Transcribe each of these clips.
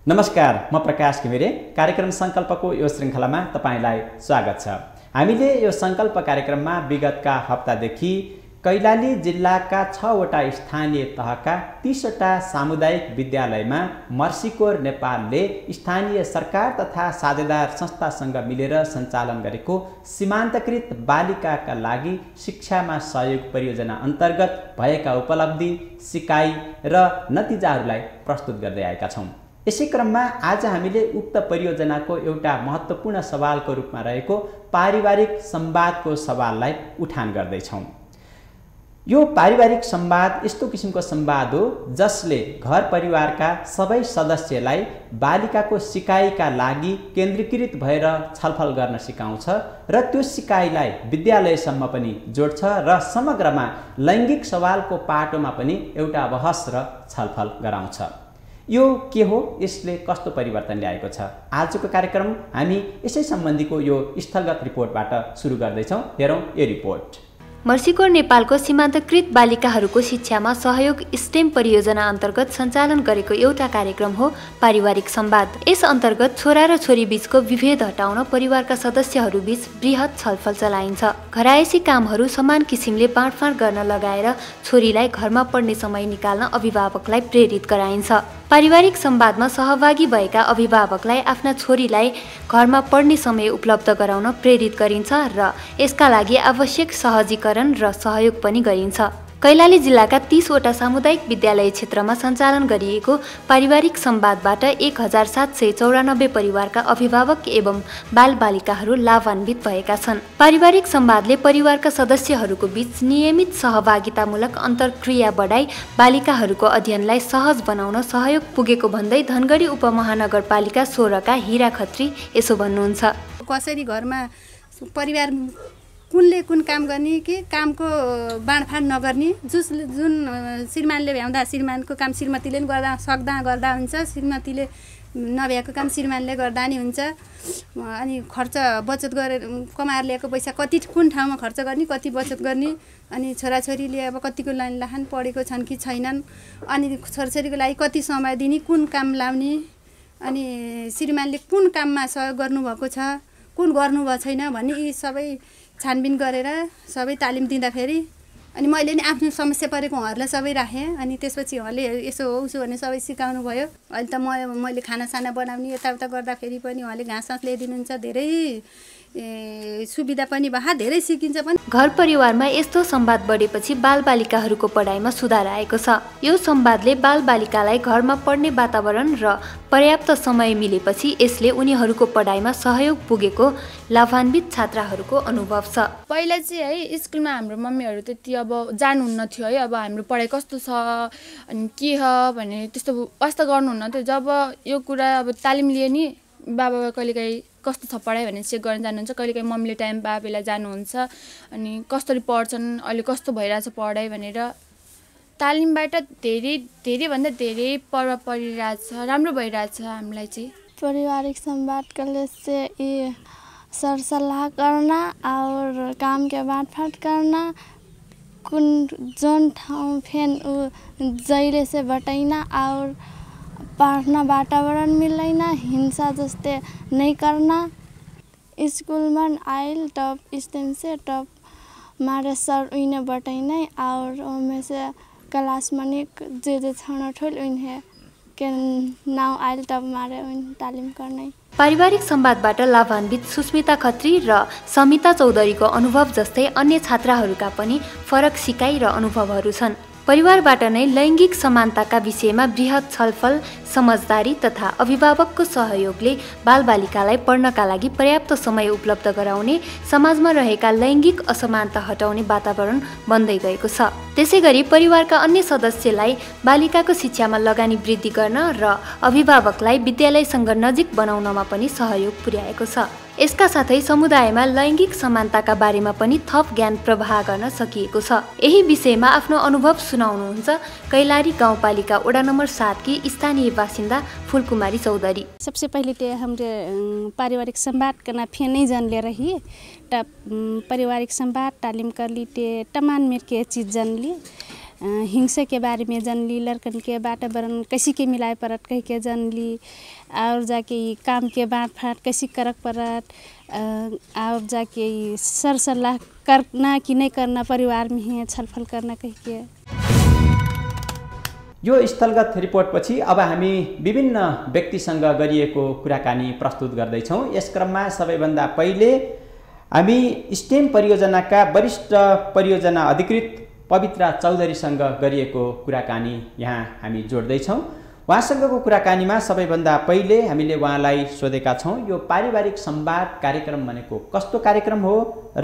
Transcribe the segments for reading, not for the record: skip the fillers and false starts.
नमस्कार, म प्रकाश घिमिरे। कार्यक्रम संकल्पको यो श्रृङ्खलामा तपाईलाई स्वागत छ। हामीले यो संकल्प कार्यक्रममा विगतका हप्तादेखि कैलाली जिल्लाका 6वटा स्थानीय तहका 30वटा सामुदायिक विद्यालयमा मर्सीकोर नेपालले स्थानीय सरकार तथा साझेदार संस्थासँग मिलेर सञ्चालन गरेको सीमान्तकृत बालिकाका लागि शिक्षामा सहयोग परियोजना अन्तर्गत भएका उपलब्धि, सिकाइ र नतिजाहरूलाई प्रस्तुत गर्दै आएका छौँ। यसै क्रममा आज हामीले उक्त परियोजनाको एउटा महत्त्वपूर्ण सवालको रूपमा रहेको पारिवारिक संवादको सवाललाई उठान गर्दैछौँ। यो पारिवारिक संवाद यस्तो किसिमको संवाद हो जसले घर परिवारका सबै सदस्यलाई बालिकाको सिकाइका लागि केन्द्रीकृत भएर छलफल गर्न सिकाउँछ र त्यो सिकाइलाई विद्यालयसम्म पनि जोड्छ र समग्रमा लैङ्गिक सवालको पाटोमा पनि एउटा बहस र छलफल गराउँछ। यो के हो, यसले कस्तो परिवर्तन ल्याएको छ? आजको कार्यक्रम हामी यसै सम्बन्धीको यो स्थलगत रिपोर्टबाट सुरु गर्दैछौँ। हेरौँ यो रिपोर्ट। मर्सीकोर नेपालको सीमान्तकृत बालिकाहरूको शिक्षामा सहयोग स्टेम परियोजना अन्तर्गत सञ्चालन गरेको एउटा कार्यक्रम हो पारिवारिक संवाद। यस अन्तर्गत छोरा र छोरी बीचको विभेद हटाउन परिवारका सदस्यहरू बीच बृहत छलफल चलाइन्छ। घरायसी कामहरू समान किसिमले बाँडफाँड गर्न लगाएर छोरीलाई घरमा पढ्ने समय निकाल्न अभिभावकलाई प्रेरित गराइन्छ। पारिवारिक संवादमा सहभागी भएका अभिभावकलाई आफ्ना छोरीलाई घरमा पढ्ने समय उपलब्ध गराउन प्रेरित गरिन्छ र यसका लागि आवश्यक सहजीकरण र सहयोग पनि गरिन्छ। कैलाली जिल्लाका 30वटा सामुदायिक विद्यालय क्षेत्रमा सञ्चालन गरिएको पारिवारिक संवादबाट 1794 परिवारका अभिभावक एवं बालबालिकाहरू लाभान्वित भएका छन्। पारिवारिक संवादले परिवारका सदस्यहरूको बीच नियमित सहभागितामूलक अन्तर्क्रिया बढाई बालिकाहरूको अध्ययनलाई सहज बनाउन सहयोग पुगेको भन्दै धनगढी उपमहानगरपालिका 16का हिरा खत्री यसो भन्नुहुन्छ। कसरी घरमा परिवार कुनले कुन काम गर्ने कि कामको बाँडफाँड नगर्ने, जुन श्रीमानले भ्याउँदा श्रीमानको काम श्रीमतीले गर्दा हुन्छ, श्रीमतीले नभ्याएको काम श्रीमानले गर्दा नि हुन्छ। अनि खर्च बचत गरेर कमाएर ल्याएको पैसा कति कुन ठाउँमा खर्च गर्ने, कति बचत गर्ने, अनि छोराछोरीले अब कतिको लाइन पढेको छन् कि छैनन्, अनि छोराछोरीको लागि कति समय दिने, कुन काम लाउने, अनि श्रीमानले कुन काममा सहयोग गर्नुभएको छ, कुन गर्नुभएको छैन भन्ने यी सबै छानबिन गरेर सबै तालिम दिँदाखेरि अनि मैले नि आफ्नो समस्या परेको उहाँहरूलाई सबै राखेँ। अनि त्यसपछि उहाँले यसो हो उसो भने सबै सिकाउनु भयो। अहिले त मैले खानासाना बनाउने यताउता गर्दाखेरि पनि उहाँले घाँस ल्याइदिनुहुन्छ। धेरै सुविधा पनि भए, धेरै सिकिन्छ पनि। घर परिवारमा यस्तो संवाद बढेपछि बालबालिकाहरूको पढाइमा सुधार आएको छ। यो संवादले बालबालिकालाई घरमा पढ्ने वातावरण र पर्याप्त समय मिलेपछि यसले उनीहरूको पढाइमा सहयोग पुगेको लाभान्वित छात्राहरूको अनुभव छ। पहिला चाहिँ है स्कुलमा हाम्रो मम्मीहरू त्यति अब जानुहुन्न थियो है, अब हाम्रो पढाइ कस्तो छ अनि के हो भने त्यस्तो वास्ता गर्नुहुन्न थियो। जब यो कुरा अब तालिम लिए नि बाबा कहिलेकाहीँ कस्तो छ पढाइ भनेर चेक गर्न जानुहुन्छ, कहिलेकाहीँ मम्मीले टाइम बेला जानुहुन्छ, अनि कसरी पढ्छन्, अहिले कस्तो भइरहेछ पढाइ भनेर तालिमबाट धेरैभन्दा धेरै प्रभाव परिरहेछ, राम्रो भइरहेछ हामीलाई चाहिँ। पारिवारिक संवाद से ये सरसल्लाह करना और काम के बाँडफाँड करना, जोन ठाउँ फेन जहिले से बटैना और पढ़ना वातावरण मिलना, हिंसा जस्ते नहीं करना। स्कूल में आयल टॉप स्टेम से टॉप मारे सर उन्हें बटैना और उनमें से क्लास में जे छाना ठोल उन्हें के नाव आयल टॉप मारे उन्हें तालिम करना। पारिवारिक संवादबाट लाभान्वित सुस्मिता खत्री र समिता चौधरीको अनुभव जस्तै अन्य छात्राहरूका पनि फरक सिकाइ र अनुभवहरू छन्। परिवारबाट नै लैङ्गिक समानताका विषयमा बृहत छलफल, समझदारी तथा अभिभावकको सहयोगले बालबालिकालाई पढ्नका लागि पर्याप्त समय उपलब्ध गराउने, समाजमा रहेका लैङ्गिक असमानता हटाउने वातावरण बन्दै गएको छ। त्यसैगरी परिवारका अन्य सदस्यलाई बालिकाको शिक्षामा लगानी वृद्धि गर्न र अभिभावकलाई विद्यालयसँग नजिक बनाउनमा पनि सहयोग पुर्याएको छ। यसका साथै समुदायमा लैङ्गिक समानताका बारेमा पनि थप ज्ञान प्रवाह गर्न सकिएको छ। यही विषयमा आफ्नो अनुभव सुनाउनुहुन्छ कैलाली गाउँपालिका वडा नम्बर 7 की स्थानीय बासिन्दा फूलकुमारी चौधरी। सबसे पहले तो हमरे पारिवारिक संवाद करना फिर नहीं जान ले रही, तब पारिवारिक संवाद तालीम कर ली ते तमान मेर के चीज़ जान ली। हिंसा के बारे में जानली, लड़कन के वातावरण कैसे के मिलाए परत कह के जानली, और जाके काम के बाँट फाट कैसे करक परत, और जाके सर सल्लाह करना कि नहीं करना परिवार में ही छलफल करना कह के। यो स्थलगत रिपोर्टपछि अब हामी विभिन्न व्यक्तिसँग गरिएको कुराकानी प्रस्तुत गर्दैछौँ। यस क्रममा सबैभन्दा पहिले हामी स्टेम परियोजनाका वरिष्ठ परियोजना अधिकृत पवित्रा चौधरीसँग गरिएको कुराकानी यहाँ हामी जोड्दैछौँ। उहाँसँगको कुराकानीमा सबैभन्दा पहिले हामीले उहाँलाई सोधेका छौँ यो पारिवारिक संवाद कार्यक्रम भनेको कस्तो कार्यक्रम हो र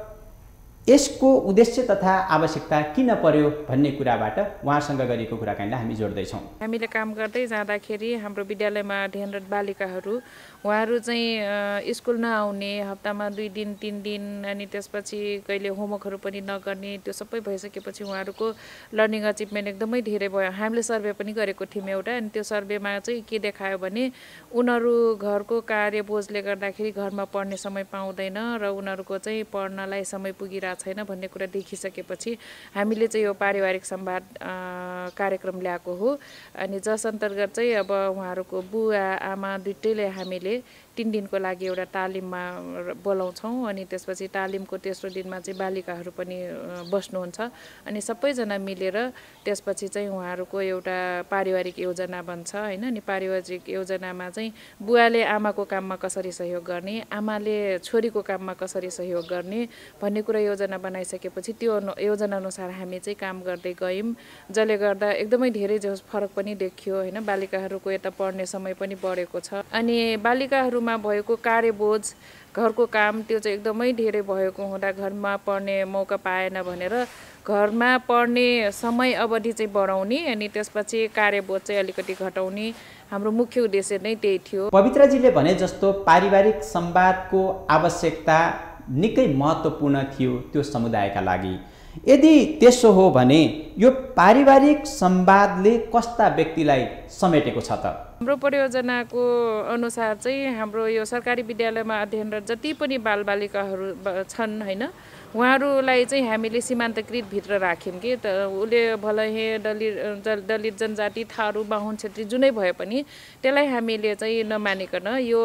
यसको उद्देश्य तथा आवश्यकता किन पर्यो भन्ने कुराबाट उहाँसँग गरेको कुराकानीलाई हामी जोड्दैछौँ। हामीले काम गर्दै जाँदाखेरि हाम्रो विद्यालयमा अध्ययनरत बालिकाहरू उहाँहरू चाहिँ स्कुल नआउने, हप्तामा 2 दिन 3 दिन, अनि त्यसपछि कहिले होमवर्कहरू पनि नगर्ने, त्यो सबै भइसकेपछि उहाँहरूको लर्निङ अचिभमेन्ट एकदमै धेरै भयो। हामीले सर्वे पनि गरेको थियौँ एउटा, अनि त्यो सर्वेमा चाहिँ के देखायो भने उनीहरू घरको कार्य बोझले गर्दाखेरि घरमा पढ्ने समय पाउँदैन र उनीहरूको चाहिँ पढ्नलाई समय पुगिरहेको छैन भन्ने कुरा देखिसकेपछि हामीले चाहिँ यो पारिवारिक संवाद कार्यक्रम ल्याएको हो। अनि जस अन्तर्गत चाहिँ अब उहाँहरूको बुवा आमा दुइटैले हामीले 3 दिनको लागि एउटा तालिममा बोलाउँछौँ। अनि त्यसपछि तालिमको तेस्रो दिनमा चाहिँ बालिकाहरू पनि बस्नुहुन्छ अनि सबैजना मिलेर त्यसपछि चाहिँ उहाँहरूको एउटा पारिवारिक योजना बन्छ हैन। अनि पारिवारिक योजनामा चाहिँ बुवाले आमाको काममा कसरी सहयोग गर्ने, आमाले छोरीको काममा कसरी सहयोग गर्ने भन्ने कुरा योजना बनाइसकेपछि त्यो योजना अनुसार हामी चाहिँ काम गर्दै गयौँ, जसले गर्दा एकदमै धेरै फरक पनि देखियो हैन। बालिकाहरूको यता पढ्ने समय पनि बढेको छ अनि बालिकाहरूमा भएको कार्यबोझ घरको काम त्यो चाहिँ एकदमै धेरै भएको हुँदा घरमा पढ्ने मौका पाएन भनेर घरमा पढ्ने समय अवधि चाहिँ बढाउने अनि त्यसपछि कार्यबोझ चाहिँ अलिकति घटाउने हाम्रो मुख्य उद्देश्य नै त्यही थियो। पवित्राजीले भने जस्तो पारिवारिक संवादको आवश्यकता निकै महत्त्वपूर्ण थियो त्यो समुदायका लागि। यदि त्यसो हो भने यो पारिवारिक संवादले कस्ता व्यक्तिलाई समेटेको छ त? हाम्रो परियोजनाको अनुसार चाहिँ हाम्रो यो सरकारी विद्यालयमा अध्ययनरत जति पनि बालबालिकाहरू छन् हैन, उहाँहरूलाई चाहिँ हामीले सीमान्तकृत भित्र राख्यौँ कि त उसले भलै दलित जनजाति थारू बाहुन क्षेत्री जुनै भए पनि त्यसलाई हामीले चाहिँ नमानिकन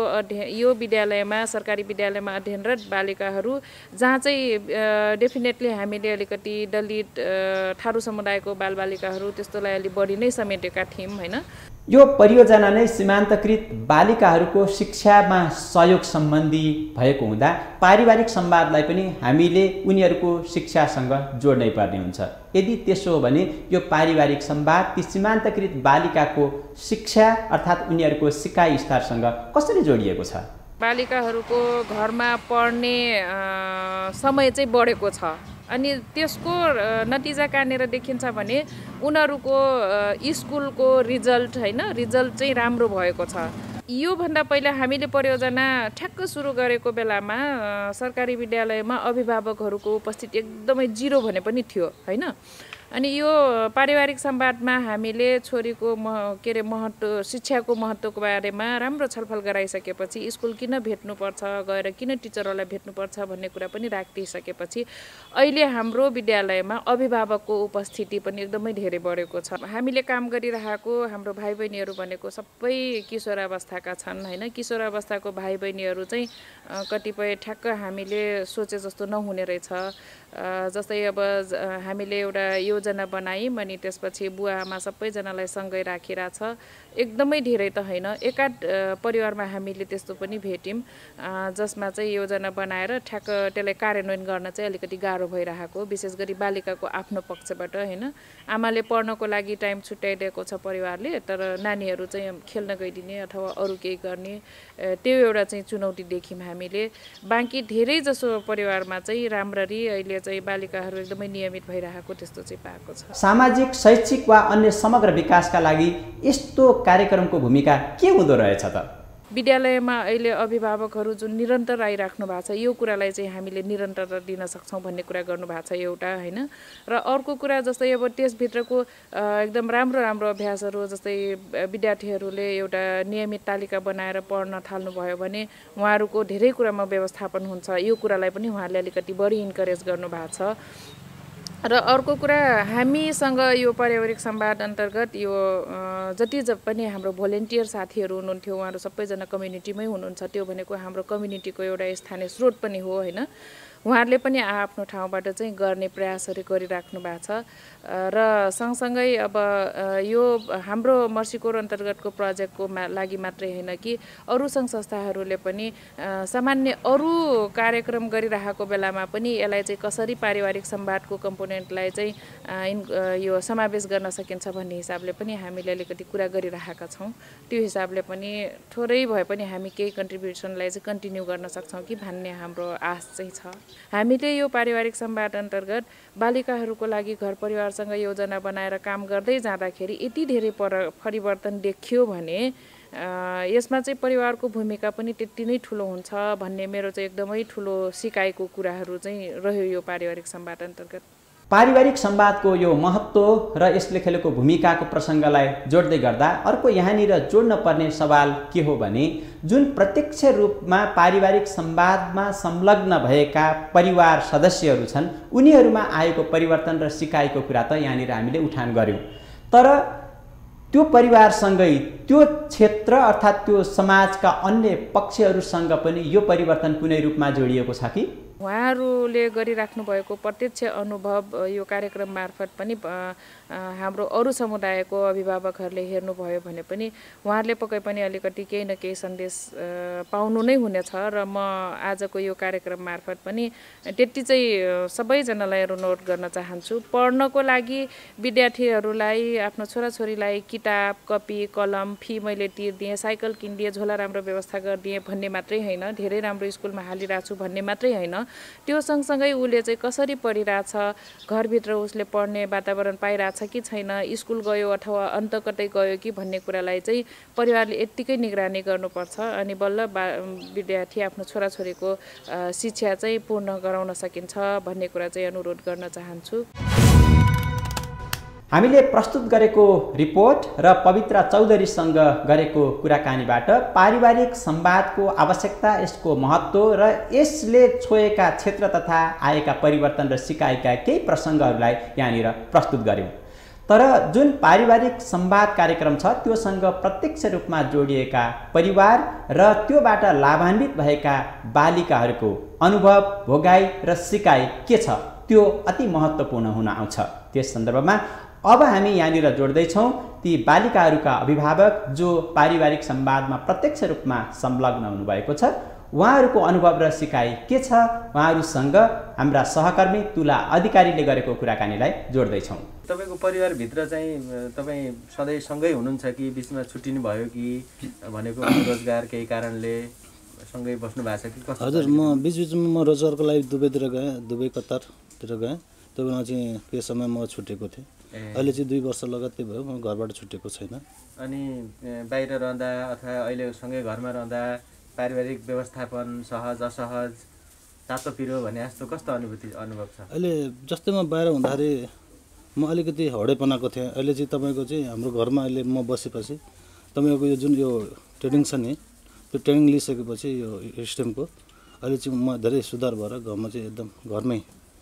यो विद्यालयमा सरकारी विद्यालयमा अध्ययनरत बालिकाहरू जहाँ चाहिँ डेफिनेटली हामीले अलिकति दलित थारू समुदायको बालबालिकाहरू त्यस्तोलाई अलि बढी नै समेटेका थियौँ हैन। यो परियोजना नै सीमान्तकृत बालिकाहरूको शिक्षामा सहयोग सम्बन्धी भएको हुँदा पारिवारिक संवादलाई पनि हामीले उनीहरूको शिक्षासँग जोड्नै पर्ने हुन्छ। यदि त्यसो हो भने यो पारिवारिक संवाद ती सीमान्तकृत बालिकाको शिक्षा अर्थात् उनीहरूको सिकाइ स्तरसँग कसरी जोडिएको छ? बालिकाहरूको घरमा पढ्ने समय चाहिँ बढेको छ अनि त्यसको नतिजा कहाँनिर देखिन्छ भने उनीहरूको स्कुलको रिजल्ट हैन, रिजल्ट चाहिँ राम्रो भएको छ। यो भन्दा पहिला हामीले परियोजना ठ्याक्क सुरु गरेको बेलामा सरकारी विद्यालयमा अभिभावकहरूको उपस्थिति एकदमै 0 भने पनि थियो हैन। अनि यो पारिवारिक संवादमा हामीले छोरीको महत्त्व शिक्षाको महत्त्वको बारेमा राम्रो छलफल गराइसकेपछि स्कुल किन भेट्नुपर्छ, गएर किन टिचरहरूलाई भेट्नुपर्छ भन्ने कुरा पनि राखिसकेपछि अहिले हाम्रो विद्यालयमा अभिभावकको उपस्थिति पनि एकदमै धेरै बढेको छ। हामीले काम गरिरहेको हाम्रो भाइ बहिनीहरू भनेको सबै किशोरावस्थाका छन् हैन। किशोरावस्थाको भाइ बहिनीहरू चाहिँ कतिपय ठ्याक्क हामीले सोचे जस्तो नहुने रहेछ। जस्तै अब हामीले एउटा योजना बनायौँ अनि त्यसपछि बुवा आमा सबैजनालाई सँगै राखिरहेछ। एकदमै धेरै त होइन, एकाध परिवारमा हामीले त्यस्तो पनि भेट्यौँ जसमा चाहिँ योजना बनाएर ठ्याक्क त्यसलाई कार्यान्वयन गर्न चाहिँ अलिकति गाह्रो भइरहेको, विशेष गरी बालिकाको आफ्नो पक्षबाट हैन। आमाले पढ्नको लागि टाइम छुट्याइदिएको छ परिवारले, तर नानीहरू चाहिँ खेल्न गइदिने अथवा अरू केही गर्ने त्यो एउटा चाहिँ चुनौती देख्यौँ हामीले। बाँकी धेरै जसो परिवारमा चाहिँ राम्ररी अहिले चाहिँ बालिकाहरू एकदमै नियमित भइरहेको त्यस्तो चाहिँ पाएको छ। सामाजिक, शैक्षिक वा अन्य समग्र विकासका लागि यस्तो कार्यक्रमको भूमिका के हुँदो रहेछ त? विद्यालयमा अहिले अभिभावकहरू जुन निरन्तर आइराख्नु भएको छ यो कुरालाई चाहिँ हामीले निरन्तरता दिन सक्छौँ भन्ने कुरा गर्नुभएको छ एउटा हैन। र अर्को कुरा जस्तै अब त्यसभित्रको एकदम राम्रो राम्रो अभ्यासहरू जस्तै विद्यार्थीहरूले एउटा नियमित तालिका बनाएर पढ्न थाल्नुभयो भने उहाँहरूको धेरै कुरामा व्यवस्थापन हुन्छ, यो कुरालाई पनि उहाँहरूले अलिकति बढी इन्करेज गर्नुभएको छ। र अर्को कुरा हामीसँग यो पारिवारिक संवाद अन्तर्गत यो जति पनि हाम्रो भोलिन्टियर साथीहरू हुनुहुन्थ्यो उहाँहरू सबैजना कम्युनिटीमै हुनुहुन्छ। त्यो भनेको हाम्रो कम्युनिटीको एउटा स्थानीय स्रोत पनि हो होइन। उहाँहरूले पनि आफ्नो ठाउँबाट चाहिँ गर्ने प्रयासहरू गरिराख्नु भएको छ र सँगसँगै अब यो हाम्रो मर्सीकोर अन्तर्गतको प्रोजेक्टको लागि मात्रै होइन कि अरू सङ्घ संस्थाहरूले पनि सामान्य अरू कार्यक्रम गरिरहेको बेलामा पनि यसलाई चाहिँ कसरी पारिवारिक संवादको कम्पोनेन्टलाई चाहिँ यो समावेश गर्न सकिन्छ भन्ने हिसाबले पनि हामीले अलिकति कुरा गरिरहेका छौँ। त्यो हिसाबले पनि थोरै भए पनि हामी केही कन्ट्रिब्युसनलाई चाहिँ कन्टिन्यू गर्न सक्छौँ कि भन्ने हाम्रो आश चाहिँ छ। हामीले यो पारिवारिक संवाद अन्तर्गत बालिकाहरूको लागि घर परिवारसँग योजना बनाएर काम गर्दै जाँदाखेरि यति धेरै परिवर्तन देखियो भने यसमा चाहिँ परिवारको भूमिका पनि त्यति नै ठुलो हुन्छ भन्ने मेरो चाहिँ एकदमै ठुलो सिकाइको कुराहरू चाहिँ रह्यो यो पारिवारिक संवाद अन्तर्गत। पारिवारिक संवादको यो महत्त्व र यसले खेलेको भूमिकाको प्रसङ्गलाई जोड्दै गर्दा अर्को यहाँनिर जोड्न पर्ने सवाल के हो भने जुन प्रत्यक्ष रूपमा पारिवारिक संवादमा संलग्न भएका परिवार सदस्यहरू छन् उनीहरूमा आएको परिवर्तन र सिकाइको कुरा त यहाँनिर हामीले उठान गऱ्यौँ। तर त्यो परिवारसँगै त्यो क्षेत्र अर्थात् त्यो समाजका अन्य पक्षहरूसँग पनि यो परिवर्तन कुनै रूपमा जोडिएको छ कि? उहाँहरूले गरिराख्नु भएको प्रत्यक्ष अनुभव यो कार्यक्रम मार्फत पनि हाम्रो अरू समुदायको अभिभावकहरूले हेर्नुभयो भने पनि उहाँहरूले पक्कै पनि अलिकति केही न केही सन्देश पाउनु नै हुनेछ र म आजको यो कार्यक्रम मार्फत पनि त्यति चाहिँ सबैजनालाई अनुरोध गर्न चाहन्छु। पढ्नको लागि विद्यार्थीहरूलाई आफ्नो छोराछोरीलाई किताब कपी कलम फी मैले तिर्दिएँ, साइकल किनिदिएँ, झोला राम्रो व्यवस्था गरिदिएँ भन्ने मात्रै होइन, धेरै राम्रो स्कुलमा हालिरहेको छु भन्ने मात्रै होइन, त्यो सँगसँगै उसले चाहिँ कसरी पढिरहेछ, घरभित्र उसले पढ्ने वातावरण पाइरहेछ कि छैन, स्कुल गयो अथवा अन्त कतै गयो कि भन्ने कुरालाई चाहिँ परिवारले यत्तिकै निगरानी गर्नुपर्छ अनि बल्ल विद्यार्थी आफ्नो छोराछोरीको शिक्षा चाहिँ पूर्ण गराउन सकिन्छ भन्ने कुरा चाहिँ अनुरोध गर्न चाहन्छु। हामीले प्रस्तुत गरेको रिपोर्ट र पवित्रा चौधरीसँग गरेको कुराकानीबाट पारिवारिक संवादको आवश्यकता, यसको महत्त्व र यसले छोएका क्षेत्र तथा आएका परिवर्तन र सिकाइका केही प्रसङ्गहरूलाई यहाँनिर प्रस्तुत गर्यौँ। तर जुन पारिवारिक संवाद कार्यक्रम छ त्योसँग प्रत्यक्ष रूपमा जोडिएका परिवार र त्योबाट लाभान्वित भएका बालिकाहरूको अनुभव, भोगाई र सिकाइ के छ त्यो अति महत्त्वपूर्ण हुन आउँछ। त्यस सन्दर्भमा अब हामी यहाँनिर जोड्दैछौँ ती बालिकाहरूका अभिभावक जो पारिवारिक संवादमा प्रत्यक्ष रूपमा संलग्न हुनुभएको छ, उहाँहरूको अनुभव र सिकाइ के छ, उहाँहरूसँग हाम्रा सहकर्मी तुला अधिकारीले गरेको कुराकानीलाई जोड्दैछौँ। तपाईँको परिवारभित्र चाहिँ तपाईँ सधैँ सँगै हुनुहुन्छ कि बिचमा छुट्टिनु भयो कि भनेको रोजगार केही कारणले सँगै बस्नु भएको छ कि कस्तो? हजुर, म बिचबिचमा म रोजगारको लागि दुबईतिर गएँ, दुबई कतारतिर गएँ। त्यो बेला चाहिँ केही समय म छुटेको थिएँ। अहिले चाहिँ 2 वर्ष लगातार भयो म घरबाट छुटेको छैन। अनि बाहिर रहँदा अथवा अहिले सँगै घरमा रहँदा पारिवारिक व्यवस्थापन सहज असहज तातो पिरो भने जस्तो कस्तो अनुभव छ? अहिले जस्तै म बाहिर हुँदाखेरि म अलिकति हौडेपनाको थिएँ। अहिले चाहिँ तपाईँको चाहिँ हाम्रो घरमा अहिले म बसेपछि तपाईँको यो जुन यो ट्रेनिङ छ नि, त्यो ट्रेनिङ लिइसकेपछि यो स्टेमको अहिले चाहिँ म धेरै सुधार भएर घरमा चाहिँ एकदम घरमै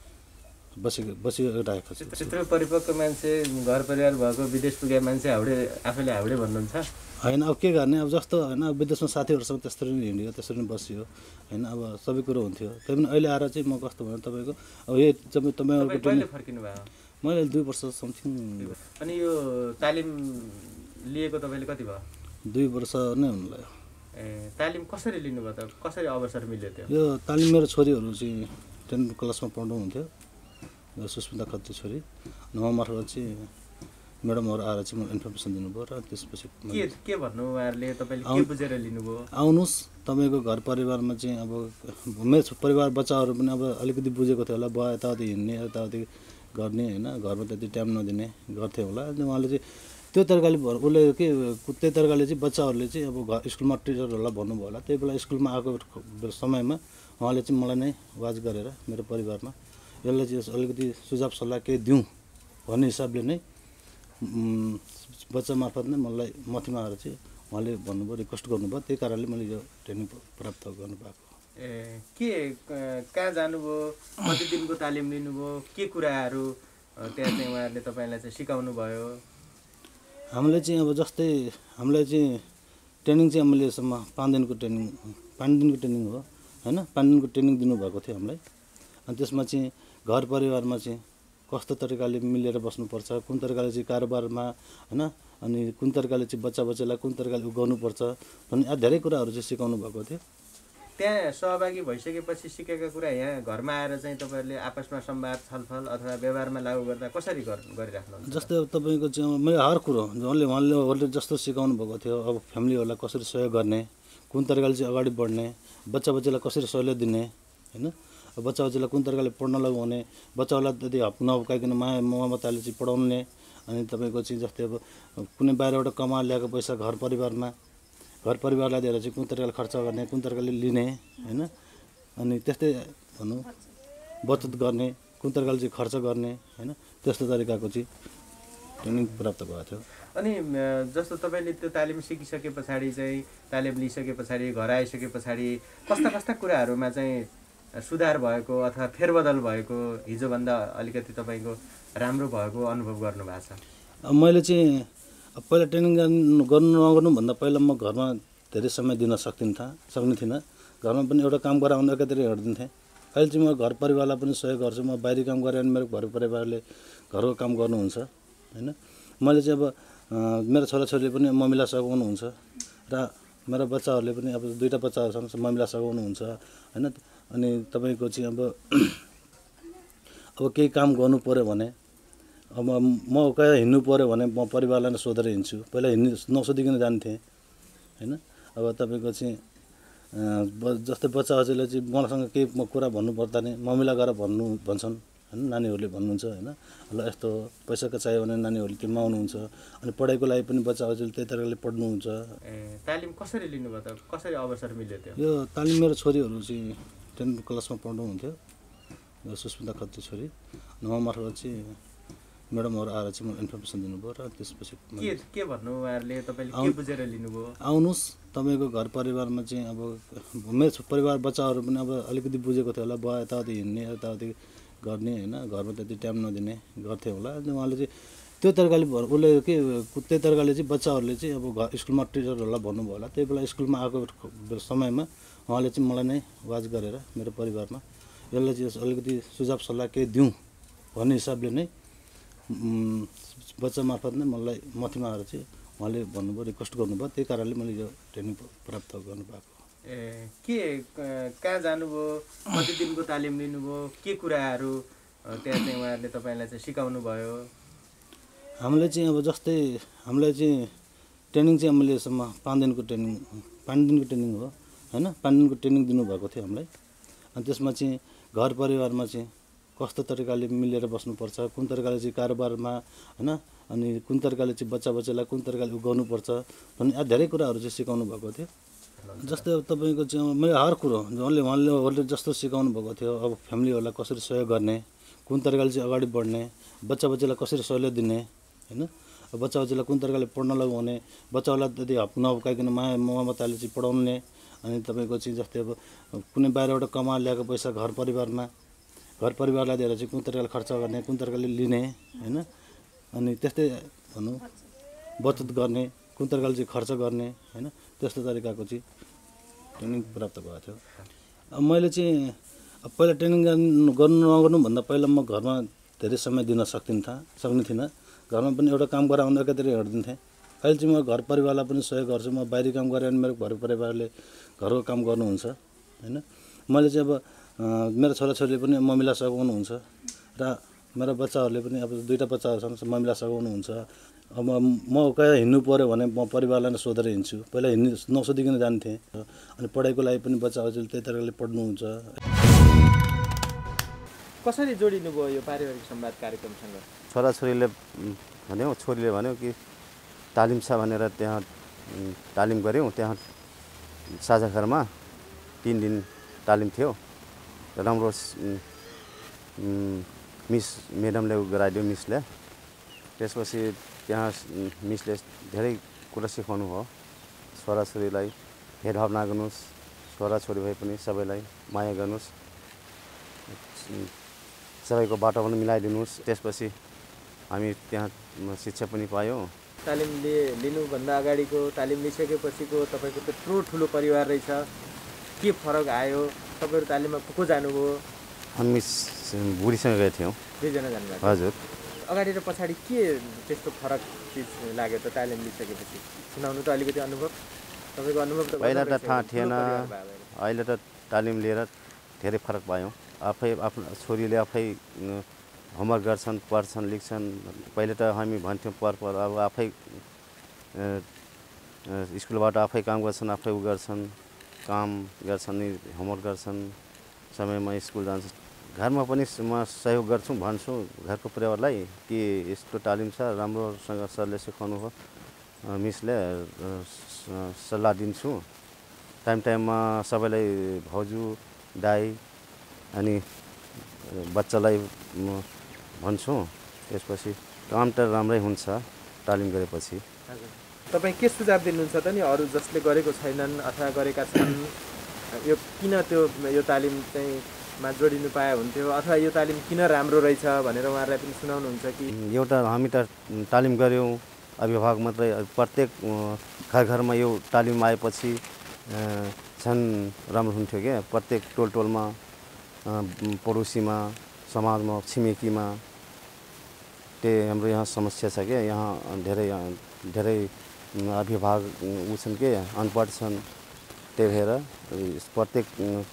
बसिरहेको छु। त्यत्रो परिपक्व मान्छे, घर परिवार भएको, विदेश पुगेको मान्छे आफैले हाउडे भन्नुहुन्छ? होइन, अब के गर्ने, अब जस्तो होइन, अब विदेशमा साथीहरूसँग त्यसरी नै हिँड्यो, त्यसरी नै बसियो होइन, अब सबै कुरो हुन्थ्यो। त्यही पनि अहिले आएर चाहिँ म कस्तो भन्नु तपाईँको अब यही तपाईँहरूको कहिले फर्किनु भयो? मैले 2 वर्ष समथिङ। अनि यो तालिम लिएको तपाईँले कति भयो? 2 वर्ष नै हुनु लाग्यो। तालिम कसरी लिनुभयो त? कसरी अवसर मिल्यो त्यो? यो तालिम मेरो छोरीहरू चाहिँ 10 क्लासमा पढ्नु हुन्थ्यो, सुस्मिता खत्री छोरी, उहाँ मार्फत चाहिँ म्याडमहरू आएर चाहिँ मलाई इन्फर्मेसन दिनुभयो र त्यसपछि के भन्नु उहाँहरूले, तपाईँले के बुझेर लिनुभयो? आउनुहोस्, तपाईँको घर परिवारमा चाहिँ अब मेरो परिवार बच्चाहरू पनि अब अलिकति बुझेको थियो होला, बुवा यताउति हिँड्ने यताउति गर्ने होइन, घरमा त्यति टाइम नदिने गर्थ्यो होला। अनि उहाँले चाहिँ त्यो तरिकाले उसले त्यही तरिकाले चाहिँ बच्चाहरूले चाहिँ अब स्कुलमा टिचरहरूलाई भन्नुभयो होला। त्यही बेला स्कुलमा आएको समयमा उहाँले चाहिँ मलाई नै वाच गरेर मेरो परिवारमा यसलाई चाहिँ अलिकति सुझाव सल्लाह केही दिउँ भन्ने हिसाबले नै बच्चा मार्फत नै मलाई माथिमा आएर चाहिँ उहाँले भन्नुभयो, रिक्वेस्ट गर्नुभयो। त्यही कारणले मैले यो ट्रेनिङ प्राप्त गर्नुभएको। के कहाँ जानुभयो, कति दिनको तालिम लिनुभयो, के कुराहरू त्यहाँ चाहिँ उहाँहरूले तपाईँलाई चाहिँ सिकाउनु भयो? हामीले चाहिँ अब जस्तै हामीलाई चाहिँ ट्रेनिङ चाहिँ हामीले यसमा 5 दिनको ट्रेनिङ हो होइन। 5 दिनको ट्रेनिङ दिनुभएको थियो हामीलाई। अनि त्यसमा चाहिँ घर परिवारमा चाहिँ कस्तो तरिकाले मिलेर बस्नुपर्छ, कुन तरिकाले चाहिँ कारोबारमा होइन, अनि कुन तरिकाले चाहिँ बच्चालाई कुन तरिकाले उगाउनुपर्छ भन्ने धेरै कुराहरू चाहिँ सिकाउनु भएको थियो। त्यहाँ सहभागी भइसकेपछि सिकेका कुरा यहाँ घरमा आएर चाहिँ तपाईँहरूले आपसमा संवाद छलफल अथवा व्यवहारमा लागू गर्दा कसरी गरिराख्नुहुन्छ? जस्तै अब तपाईँको चाहिँ मैले हर कुरो उहाँले जस्तो सिकाउनु भएको थियो, अब फ्यामिलीहरूलाई कसरी सहयोग गर्ने, कुन तरिकाले चाहिँ अगाडि बढ्ने, बच्चालाई कसरी सहुलियत दिने होइन, बच्चालाई कुन तरिकाले पढ्न लगाउने, बच्चालाई त्यति नहुकाइकन माया ममताले चाहिँ पढाउने, अनि तपाईँको चाहिँ जस्तै अब कुनै बाहिरबाट कमाएर ल्याएको पैसा घर परिवारलाई दिएर चाहिँ कुन तरिकाले खर्च गर्ने, कुन तरिकाले लिने होइन, अनि त्यस्तै भनौँ बचत गर्ने, कुन तरिकाले चाहिँ खर्च गर्ने होइन, त्यस्तो तरिकाको चाहिँ ट्रेनिङ प्राप्त भएको थियो। अनि जस्तो तपाईँले त्यो तालिम सिकिसके पछाडि चाहिँ तालिम लिइसके पछाडि घर आइसके पछाडि कस्ता कुराहरूमा चाहिँ सुधार भएको अथवा फेरबदल भएको, हिजोभन्दा अलिकति तपाईँको राम्रो भएको अनुभव गर्नुभएको छ? मैले चाहिँ पहिला ट्रेनिङ गर्नुभन्दा पहिला म घरमा धेरै समय दिन सक्ने थिइनँ। घरमा पनि एउटा काम गराउनु एकातिर हिँड्दिन्थेँ। अहिले चाहिँ म घर परिवारलाई पनि सहयोग गर्छु। म बाहिरी काम गरेर मेरो घर परिवारले घरको काम गर्नुहुन्छ होइन। मैले चाहिँ अब मेरो छोराछोरीले पनि मम्मीलाई सघाउनुहुन्छ र मेरो बच्चाहरूले पनि अब 2टा बच्चाहरू छन्, मम्मीलाई सघाउनुहुन्छ होइन। अनि तपाईँको चाहिँ अब केही काम गर्नु पऱ्यो भने अब म कहाँ हिँड्नु पऱ्यो भने म परिवारलाई नै सोधेर हिँड्छु। पहिला नसोधिकन जान्थेँ होइन। अब तपाईँको चाहिँ जस्तै बच्चाहरूले चाहिँ मसँग केही कुरा भन्नु पर्दा नि मम्मीलाई गएर भन्छन् होइन, नानीहरूले भन्नुहुन्छ होइन। ल यस्तो पैसाको चाहियो भने नानीहरूले त्यो माग्नुहुन्छ। अनि पढाइको लागि पनि बच्चाहरूले त्यही तरिकाले पढ्नुहुन्छ। तालिम कसरी लिनुभयो त? कसरी अवसर मिल्यो त्यो? यो तालिम मेरो छोरीहरू चाहिँ 10th क्लासमा पढ्नुहुन्थ्यो, सुस्मिता खत्री छोरी। उहाँ मार्फत चाहिँ म्याडमहरू आएर चाहिँ मलाई इन्फर्मेसन दिनुभयो र त्यसपछि के भन्नु उहाँहरूले, तपाईँले के बुझेर लिनुभयो? आउनुहोस् तपाईँको घर परिवारमा चाहिँ अब मेरो परिवार बच्चाहरू पनि अब अलिकति बुझेको थियो होला, बुवा यताउति हिँड्ने यताउति गर्ने होइन, घरमा त्यति टाइम नदिने गर्थ्यो होला। अनि उहाँले चाहिँ त्यो तरिकाले उसले त्यही तरिकाले चाहिँ बच्चाहरूले चाहिँ अब स्कुलमा टिचरहरूलाई भन्नुभयो होला। त्यही बेला स्कुलमा आएको समयमा उहाँले चाहिँ मलाई नै वाच गरेर मेरो परिवारमा यसलाई चाहिँ अलिकति सुझाव सल्लाह केही दिउँ भन्ने हिसाबले नै बच्चा मार्फत नै मलाई माथिमा आएर चाहिँ उहाँले भन्नुभयो, रिक्वेस्ट गर्नुभयो। त्यही कारणले मैले यो ट्रेनिङ प्राप्त गर्नुभएको। कहाँ जानुभयो, कति दिनको तालिम लिनुभयो, के कुराहरू त्यहाँ चाहिँ उहाँहरूले तपाईँलाई चाहिँ सिकाउनु भयो? हामीले चाहिँ अब जस्तै हामीलाई चाहिँ ट्रेनिङ चाहिँ हामीले यसमा 5 दिनको ट्रेनिङ हो होइन। 5 दिनको ट्रेनिङ दिनुभएको थियो हामीलाई। अनि त्यसमा चाहिँ घर परिवारमा चाहिँ कस्तो तरिकाले मिलेर बस्नुपर्छ, कुन तरिकाले चाहिँ कारोबारमा होइन, अनि कुन तरिकाले चाहिँ बच्चालाई कुन तरिकाले उगाउनुपर्छ भन्ने धेरै कुराहरू चाहिँ सिकाउनु भएको थियो। जस्तै अब तपाईँको चाहिँ मैले हर कुरो उहाँले जस्तो सिकाउनु भएको थियो, अब फ्यामिलीहरूलाई कसरी सहयोग गर्ने, कुन तरिकाले चाहिँ अगाडि बढ्ने, बच्चालाई कसरी सहुलियत दिने होइन, बच्चालाई कुन तरिकाले पढ्न लगाउने, बच्चालाई त्यति नहुकाइकन माया ममताले चाहिँ पढाउने, अनि तपाईँको चाहिँ जस्तै अब कुनै बाहिरबाट कमाएर ल्याएको पैसा घर परिवारलाई दिएर चाहिँ कुन तरिकाले खर्च गर्ने, कुन तरिकाले लिने होइन, अनि त्यस्तै भनौँ बचत गर्ने, कुन तरिकाले चाहिँ खर्च गर्ने होइन, त्यस्तो तरिकाको चाहिँ ट्रेनिङ प्राप्त भएको थियो। मैले चाहिँ पहिला ट्रेनिङ गर्नुभन्दा पहिला म घरमा धेरै समय दिन सक्ने थिइनँ। घरमा पनि एउटा काम गराउनु एकातिर हिँड्दिन्थेँ। अहिले चाहिँ म घर परिवारलाई पनि सहयोग गर्छु। म बाहिरी काम गरेर मेरो घर परिवारले घरको काम गर्नुहुन्छ होइन। मैले चाहिँ अब मेरो छोराछोरीले पनि मम्मीलाई सघाउनुहुन्छ र मेरो बच्चाहरूले पनि अब 2टा बच्चाहरू छन्, मम्मीलाई सघाउनुहुन्छ। अब म कहाँ हिँड्नु पऱ्यो भने म परिवारलाई नै सोधेर हिँड्छु। पहिला नसोधिकन जान्थेँ। अनि पढाइको लागि पनि बच्चाहरूले त्यही तरिकाले पढ्नुहुन्छ। कसरी जोडिनुभयो यो पारिवारिक संवाद कार्यक्रमसँग? छोरीले भन्यो कि तालिम छ भनेर त्यहाँ तालिम गऱ्यौँ। त्यहाँ साझा घरमा 3 दिन तालिम थियो। राम्रो मिस म्याडमले गराइदियो मिसले। त्यसपछि त्यहाँ मिसले धेरै कुरा सिकाउनु भयो। छोराछोरीलाई भेदभाव नगर्नुहोस्, छोराछोरी भए पनि सबैलाई माया गर्नुहोस्, सबैको बाटो पनि मिलाइदिनुहोस्। त्यसपछि हामी त्यहाँ शिक्षा पनि पायौँ। तालिम लिनुभन्दा अगाडिको तालिम लिइसकेपछिको तपाईँको त्यत्रो ठुलो परिवार रहेछ, के फरक आयो? तपाईँहरू तालिममा को जानुभयो? हामी बुढीसँग गएको थियौँ। 2 जना जानुभयो? हजुर। अगाडि र पछाडि के त्यस्तो फरक चिज लाग्यो त तालिम लिइसकेपछि? सुनाउनु त अलिकति अनुभव। तपाईँको अनुभव त पहिला त थाहा थिएन, अहिले त तालिम लिएर धेरै फरक पायौँ। आफै आफ्नो छोरीले आफै होमवर्क गर्छन्, पढ्छन्, लेख्छन्। पहिले त हामी भन्थ्यौँ पर अब आफै स्कुलबाट आफै काम गर्छन्, आफै गर्छन्, काम गर्छन्, होमवर्क गर्छन्, समयमा स्कुल जान्छ। घरमा पनि म सहयोग गर्छु, भन्छु घरको परिवारलाई कि यस्तो तालिम छ, राम्रोसँग सरले सिकाउनु हो, मिसले सल्लाह दिन्छु। टाइममा सबैलाई भाउजू, दाई अनि बच्चालाई म भन्छु। त्यसपछि काम त राम्रै हुन्छ तालिम गरेपछि। तपाईँ के सुझाव दिनुहुन्छ त नि अरू जसले गरेको छैनन् अथवा गरेका छन्, यो किन यो तालिम चाहिँ मा जोडिनु पाए हुन्थ्यो, अथवा यो तालिम किन राम्रो रहेछ भनेर उहाँहरूलाई पनि सुनाउनुहुन्छ कि? एउटा हामी त तालिम गऱ्यौँ, अभिभावक मात्रै, प्रत्येक घरमा यो तालिम आएपछि झन् राम्रो हुन्थ्यो क्या। प्रत्येक टोलमा, पडोसीमा, समाजमा, छिमेकीमा त्यही हाम्रो यहाँ समस्या छ क्या। यहाँ धेरै अभिभावक छन् के अनपढ छन्। त्यही भएर प्रत्येक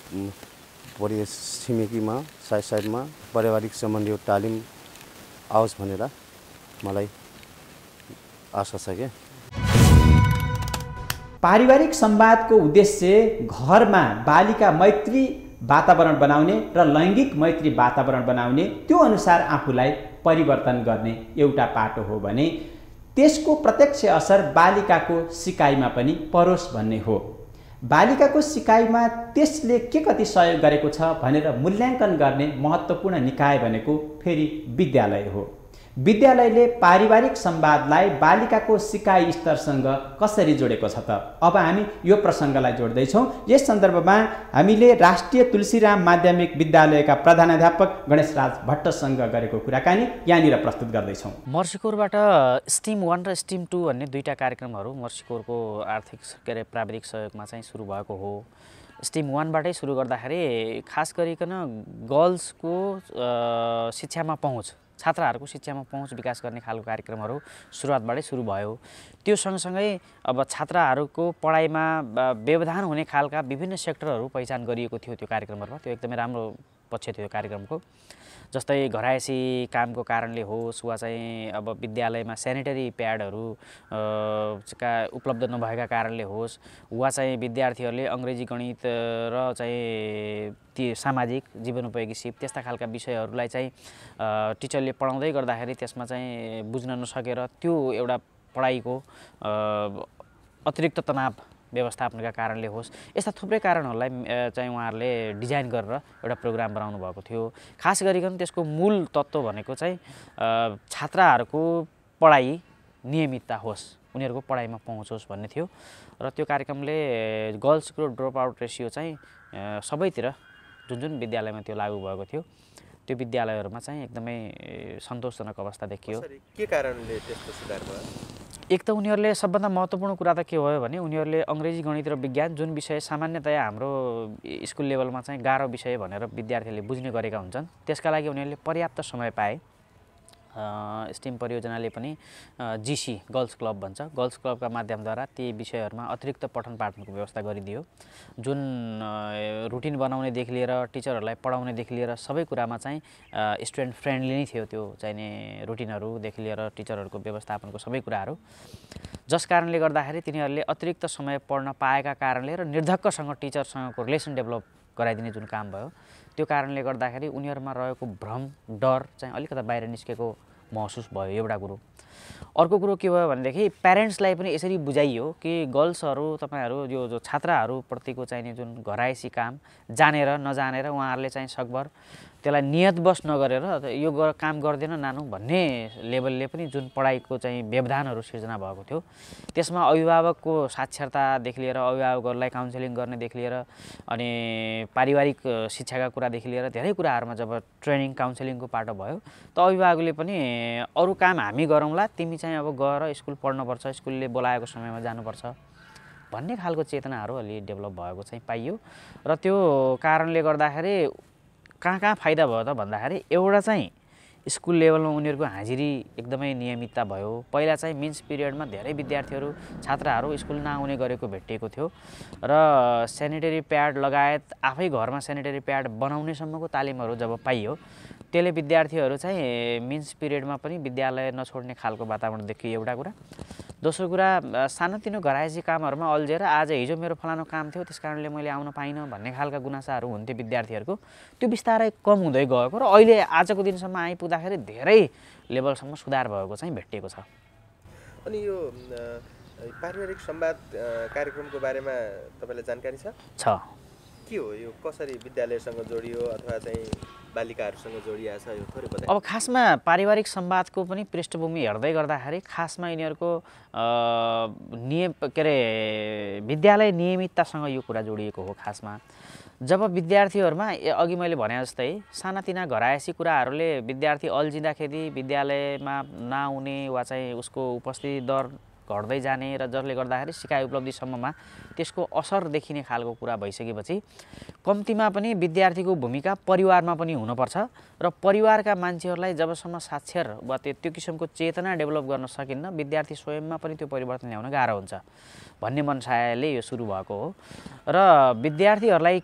छिमेकीमा साइडमा पारिवारिक सम्बन्धी तालिम आओस् भनेर मलाई आशा छ क्या। पारिवारिक संवादको उद्देश्य घरमा बालिका मैत्री वातावरण बनाउने र लैङ्गिक मैत्री वातावरण बनाउने, त्यो अनुसार आफूलाई परिवर्तन गर्ने एउटा पाटो हो भने त्यसको प्रत्यक्ष असर बालिकाको सिकाइमा पनि परोस् भन्ने हो। बालिकाको सिकाइमा त्यसले के कति सहयोग गरेको छ भनेर मूल्याङ्कन गर्ने महत्त्वपूर्ण निकाय भनेको फेरि विद्यालय हो। विद्यालयले पारिवारिक संवादलाई बालिकाको सिकाइ स्तरसँग कसरी जोडेको छ त? अब हामी यो प्रसङ्गलाई जोड्दैछौँ। यस सन्दर्भमा हामीले राष्ट्रिय तुलसीराम माध्यमिक विद्यालयका प्रधानाध्यापक गणेशराज भट्टसँग गरेको कुराकानी यहाँनिर प्रस्तुत गर्दैछौँ। मर्सिकोरबाट स्टिम 1 र स्टिम 2 भन्ने दुईटा कार्यक्रमहरू मर्सिकोरको आर्थिक प्राविधिक सहयोगमा चाहिँ सुरु भएको हो। स्टिम 1 बाटै सुरु गर्दाखेरि खास गरिकन गर्ल्सको शिक्षामा पहुँच, छात्राहरूको शिक्षामा पहुँच विकास गर्ने खालको कार्यक्रमहरू सुरुवातबाटै सुरु भयो। त्यो सँगसँगै अब छात्राहरूको पढाइमा व्यवधान हुने खालका विभिन्न सेक्टरहरू पहिचान गरिएको थियो त्यो कार्यक्रमहरूमा। त्यो एकदमै राम्रो पक्ष थियो कार्यक्रमको। जस्तै घरायसी कामको कारणले होस् वा चाहिँ अब विद्यालयमा सेनिटरी प्याडहरू का उपलब्ध नभएका कारणले होस् वा चाहिँ विद्यार्थीहरूले अङ्ग्रेजी, गणित र चाहिँ ती सामाजिक जीवनोपयोगी सिप त्यस्ता खालका विषयहरूलाई चाहिँ टिचरले पढाउँदै गर्दाखेरि त्यसमा चाहिँ बुझ्न नसकेर त्यो एउटा पढाइको अतिरिक्त तनाव व्यवस्थापनका कारणले होस्, यस्ता थुप्रै कारणहरूलाई चाहिँ उहाँहरूले डिजाइन गरेर एउटा प्रोग्राम बनाउनु भएको थियो। खास गरिकन त्यसको मूल तत्त्व भनेको चाहिँ छात्राहरूको पढाइ नियमितता होस्, उनीहरूको पढाइमा पहुँच होस् भन्ने थियो। र त्यो कार्यक्रमले गर्ल्सको ड्रप आउट रेसियो चाहिँ सबैतिर जुन विद्यालयमा त्यो लागू भएको थियो त्यो विद्यालयहरूमा चाहिँ एकदमै सन्तोषजनक अवस्था देखियो। के कारणले त्यस्तो सुधार भयो? एक त उनीहरूले सबभन्दा महत्त्वपूर्ण कुरा त के भयो भने उनीहरूले अङ्ग्रेजी, गणित र विज्ञान जुन विषय सामान्यतया हाम्रो स्कुल लेभलमा चाहिँ गाह्रो विषय भनेर विद्यार्थीहरूले बुझ्ने गरेका हुन्छन्, त्यसका लागि उनीहरूले पर्याप्त समय पाए। स्टिम परियोजनाले पनि जीसी गर्ल्स क्लब भन्छ, गर्ल्स क्लबका माध्यमद्वारा ती विषयहरूमा अतिरिक्त पठन पाठनको व्यवस्था गरिदियो। जुन रुटिन बनाउनेदेखि लिएर टिचरहरूलाई पढाउनेदेखि लिएर सबै कुरामा चाहिँ स्टुडेन्ट फ्रेन्डली नै थियो। त्यो चाहिने रुटिनहरूदेखि लिएर टिचरहरूको व्यवस्थापनको सबै कुराहरू, जस कारणले गर्दाखेरि तिनीहरूले अतिरिक्त समय पढ्न पाएका कारणले र निर्धक्कसँग टिचरसँगको रिलेसन डेभलप गराइदिने जुन काम भयो त्यो कारणले गर्दाखेरि उनीहरूमा रहेको भ्रम, डर चाहिँ अलिकता बाहिर निस्केको महसुस भयो एउटा कुरो। अर्को कुरो के भयो भनेदेखि प्यारेन्ट्सलाई पनि यसरी बुझाइयो कि गर्ल्सहरू तपाईँहरू यो जो छात्राहरूप्रतिको चाहिने जुन घरायसी काम जानेर नजानेर उहाँहरूले चाहिँ सकभर त्यसलाई नियतवश नगरेर यो काम गर्दैन नानु भन्ने लेभलले पनि जुन पढाइको चाहिँ व्यवधानहरू सिर्जना भएको थियो त्यसमा अभिभावकको साक्षरतादेखि लिएर अभिभावकहरूलाई काउन्सिलिङ गर्नेदेखि लिएर अनि पारिवारिक शिक्षाका कुरादेखि लिएर धेरै कुराहरूमा जब ट्रेनिङ काउन्सिलिङको पाटो भयो त अभिभावकले पनि अरू काम हामी गरौँला तिमी चाहिँ अब गएर स्कुल पढ्नुपर्छ स्कुलले बोलाएको समयमा जानुपर्छ भन्ने खालको चेतनाहरू अलि डेभलप भएको चाहिँ पाइयो र त्यो कारणले गर्दाखेरि कहाँ फाइदा भयो त भन्दाखेरि एउटा चाहिँ स्कुल लेभलमा उनीहरूको हाजिरी एकदमै नियमितता भयो पहिला चाहिँ मिन्स पिरियडमा धेरै विद्यार्थीहरू छात्राहरू स्कुल नआउने गरेको भेटिएको थियो र सेनिटरी प्याड लगायत आफै घरमा सेनिटरी प्याड बनाउनेसम्मको तालिमहरू जब पाइयो त्यसले विद्यार्थीहरू चाहिँ मिन्स पिरियडमा पनि विद्यालय नछोड्ने खालको वातावरण देखियो एउटा कुरा दोस्रो कुरा सानोतिनो घरायसी कामहरूमा अल्झेर आज हिजो मेरो फलानो काम थियो त्यसकारणले मैले आउन पाइनँ भन्ने खालका गुनासाहरू हुन्थे विद्यार्थीहरूको त्यो बिस्तारै कम हुँदै गएको र अहिले आजको दिनसम्म आइपुग्दाखेरि धेरै लेभलसम्म सुधार भएको चाहिँ भेटिएको छ। अनि यो पारिवारिक संवाद कार्यक्रमको बारेमा तपाईँलाई जानकारी छ? के हो यो कसरी विद्यालयसँग जोडियो अथवा चाहिँ बालिकाहरूसँग जोडिएको छ यो थोरै बताइए। अब खासमा पारिवारिक संवादको पनि पृष्ठभूमि हेर्दै गर्दाखेरि खासमा यिनीहरूको विद्यालय नियमिततासँग यो कुरा जोडिएको हो। खासमा जब विद्यार्थीहरूमा अघि मैले भने जस्तै सानातिना घरायसी कुराहरूले विद्यार्थी अल्झिँदाखेरि विद्यालयमा नआउने वा चाहिँ उसको उपस्थिति दर घट्दै जाने र जसले गर्दाखेरि सिकाइ उपलब्धिसम्ममा त्यसको असर देखिने खालको कुरा भइसकेपछि कम्तीमा पनि विद्यार्थीको भूमिका परिवारमा पनि हुनुपर्छ र परिवारका मान्छेहरूलाई जबसम्म साक्षर वा त्यो किसिमको चेतना डेभलप गर्न सकिन्न विद्यार्थी स्वयंमा पनि त्यो परिवर्तन ल्याउन गाह्रो हुन्छ भन्ने मनसायले यो सुरु भएको हो। र विद्यार्थीहरूलाई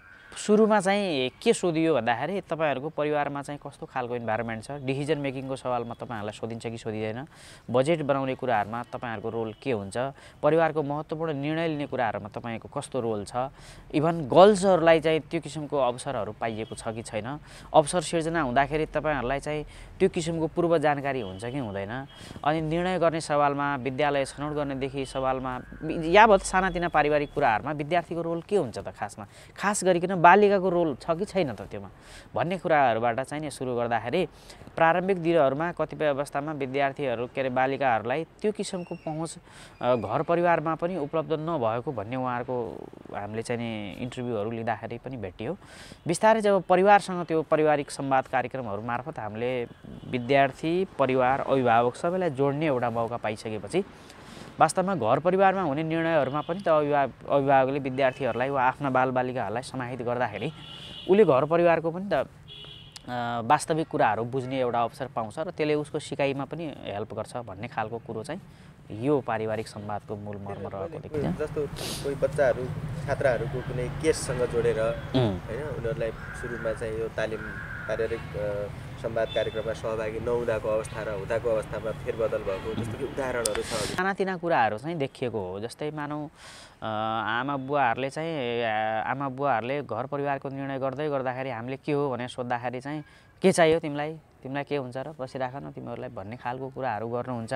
सुरुमा चाहिँ के सोधियो भन्दाखेरि तपाईहरुको परिवारमा चाहिँ कस्तो खालको इन्भाइरोमेन्ट छ, डिसिजन मेकिङको सवालमा तपाईहरुलाई सोधिन्छ कि सोधिदैन, बजेट बनाउने कुराहरुमा तपाईहरुको रोल के हुन्छ, परिवारको महत्त्वपूर्ण निर्णय लिने कुराहरुमा तपाईको कस्तो रोल छ, इभन गर्ल्सहरुलाई चाहिँ त्यो किसिमको अवसरहरु पाइएको छ कि छैन, अवसर सिर्जना हुँदाखेरि तपाईहरुलाई चाहिँ त्यो किसिमको पूर्व जानकारी हुन्छ कि हुँदैन, अनि निर्णय गर्ने सवालमा विद्यालय छनौट गर्नेदेखि सवालमा यावत सानातिना पारिवारिक कुराहरुमा विद्यार्थीको रोल के हुन्छ त खास गरिकन बालिकाको रोल छ कि छैन त त्योमा भन्ने कुराहरुबाट चाहिँ नि सुरु गर्दाखेरि प्रारम्भिक दिनहरुमा कतिपय अवस्थामा विद्यार्थीहरु बालिकाहरुलाई त्यो किसिमको पहुँच घर परिवारमा पनि उपलब्ध नभएको भन्ने उहाँहरुको हामीले चाहिँ नि इन्टरभ्युहरु लिँदाखेरि पनि भेटियो। बिस्तारै जब परिवारसँग त्यो पारिवारिक संवाद कार्यक्रमहरु मार्फत हामीले विद्यार्थी, परिवार, अभिभावक सबैलाई जोड्ने एउटा मौका पाइसकेपछि वास्तवमा घर परिवारमा हुने निर्णयहरुमा पनि त अभिभावकले विद्यार्थीहरुलाई वा आफ्ना बालबालिकाहरुलाई समाहित गर्दाखेरि उले घर परिवारको पनि त वास्तविक कुराहरु बुझ्ने एउटा अवसर पाउँछ र त्यसले उसको सिकाइमा पनि हेल्प गर्छ भन्ने खालको कुरो चाहिँ यो पारिवारिक संवादको मूल मर्म रहेको देखिन्छ। जस्तो कोही बच्चाहरु छात्राहरुको कुनै केससँग जोडेर हैन उनीहरुलाई सुरुमा चाहिँ यो तालिम पारिवारिक संवाद कार्यक्रममा सहभागी नहुँदाको अवस्था र हुँदाको अवस्थामा फेरबदल भएको जस्तो कि उदाहरणहरु छ। सानातिना कुराहरु चाहिँ देखिएको हो। जस्तै मानौ आमा बुवाहरुले घर परिवारको निर्णय गर्दाखेरि हामीले के हो भनेर सोध्दाखेरि चाहिँ के चाहियो तिमीलाई के हुन्छ र बसिराख न तिमीहरुलाई भन्ने खालको कुराहरु गर्नुहुन्छ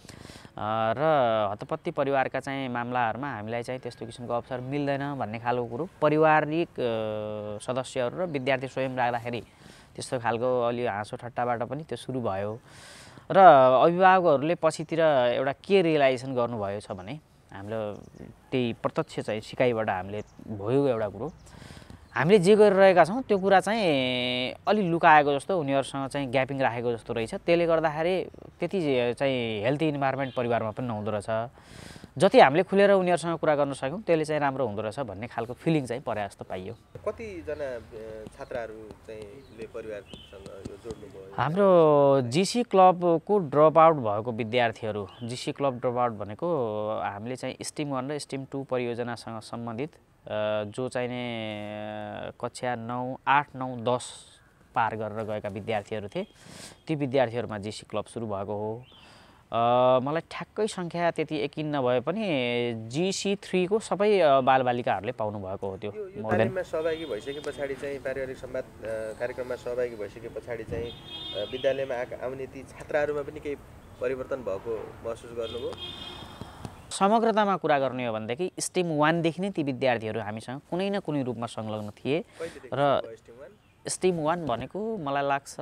र हतपत्ती परिवारका चाहिँ मामलाहरुमा हामीलाई चाहिँ त्यस्तो किसिमको अवसर मिल्दैन भन्ने खालको कुरो पारिवारिक सदस्यहरु र विद्यार्थी स्वयं राख्दाखेरि त्यस्तो खालको अलि हाँसो ठट्टाबाट पनि त्यो सुरु भयो र अभिभावकहरुले पछितिर एउटा के रियलाइजेसन गर्नुभयो छ भने हामीले त्यही प्रत्यक्ष चाहिँ सिकाइबाट हामीले भयो एउटा कुरो हामीले जे गरिरहेका छौं त्यो कुरा चाहिँ अलि लुकाएको जस्तो उनीहरुसँग चाहिँ ग्यापिङ राखेको जस्तो रहेछ। त्यसले गर्दाखेरि त्यति चाहिँ हेल्थी इन्भाइरोमेन्ट परिवारमा पनि नहुँदो रहेछ। जति हामीले खुलेर उनीहरुसँग कुरा गर्न सक्यौं त्यसले चाहिँ राम्रो हुँदो रहेछ भन्ने खालको फिलिङ चाहिँ परे जस्तो पाइयो। कति जना छात्राहरु चाहिँ ले परिवारसँग यो जोड्नु भयो? हाम्रो जीसी क्लबको ड्रप आउट भएको विद्यार्थीहरु, जीसी क्लब ड्रप आउट भनेको हामीले चाहिँ स्ट्रिम 1 र स्ट्रिम 2 परियोजनासँग सम्बन्धित जो चाहिँ नि कक्षा 9, 8, 9, 10 पार गरेर गएका विद्यार्थीहरु थिए। ती विद्यार्थीहरुमा जीसी क्लब सुरु भएको हो। मलाई ठ्याक्कै संख्या त्यति यकिन नभए पनि GC3 को सबै बालबालिकाहरुले पाउनु भएको हो। त्यो तालिममा सहभागी भइसकेपछि चाहिँ पारिवारिक संवाद कार्यक्रममा सहभागी भइसकेपछि चाहिँ विद्यालयमा आउने ती छात्राहरुमा पनि केही परिवर्तन भएको महसुस गर्नुभयो? समग्रतामा कुरा गर्ने हो भनेदेखि स्टेम 1 देखि नै ती विद्यार्थीहरू हामीसँग कुनै न कुनै रूपमा संलग्न थिए र स्टेम 1 भनेको मलाई लाग्छ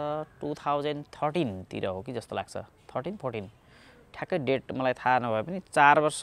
2013 तिर हो कि जस्तो लाग्छ, 13-14 ठ्याक्कै डेट मलाई थाहा नभए पनि 4 वर्ष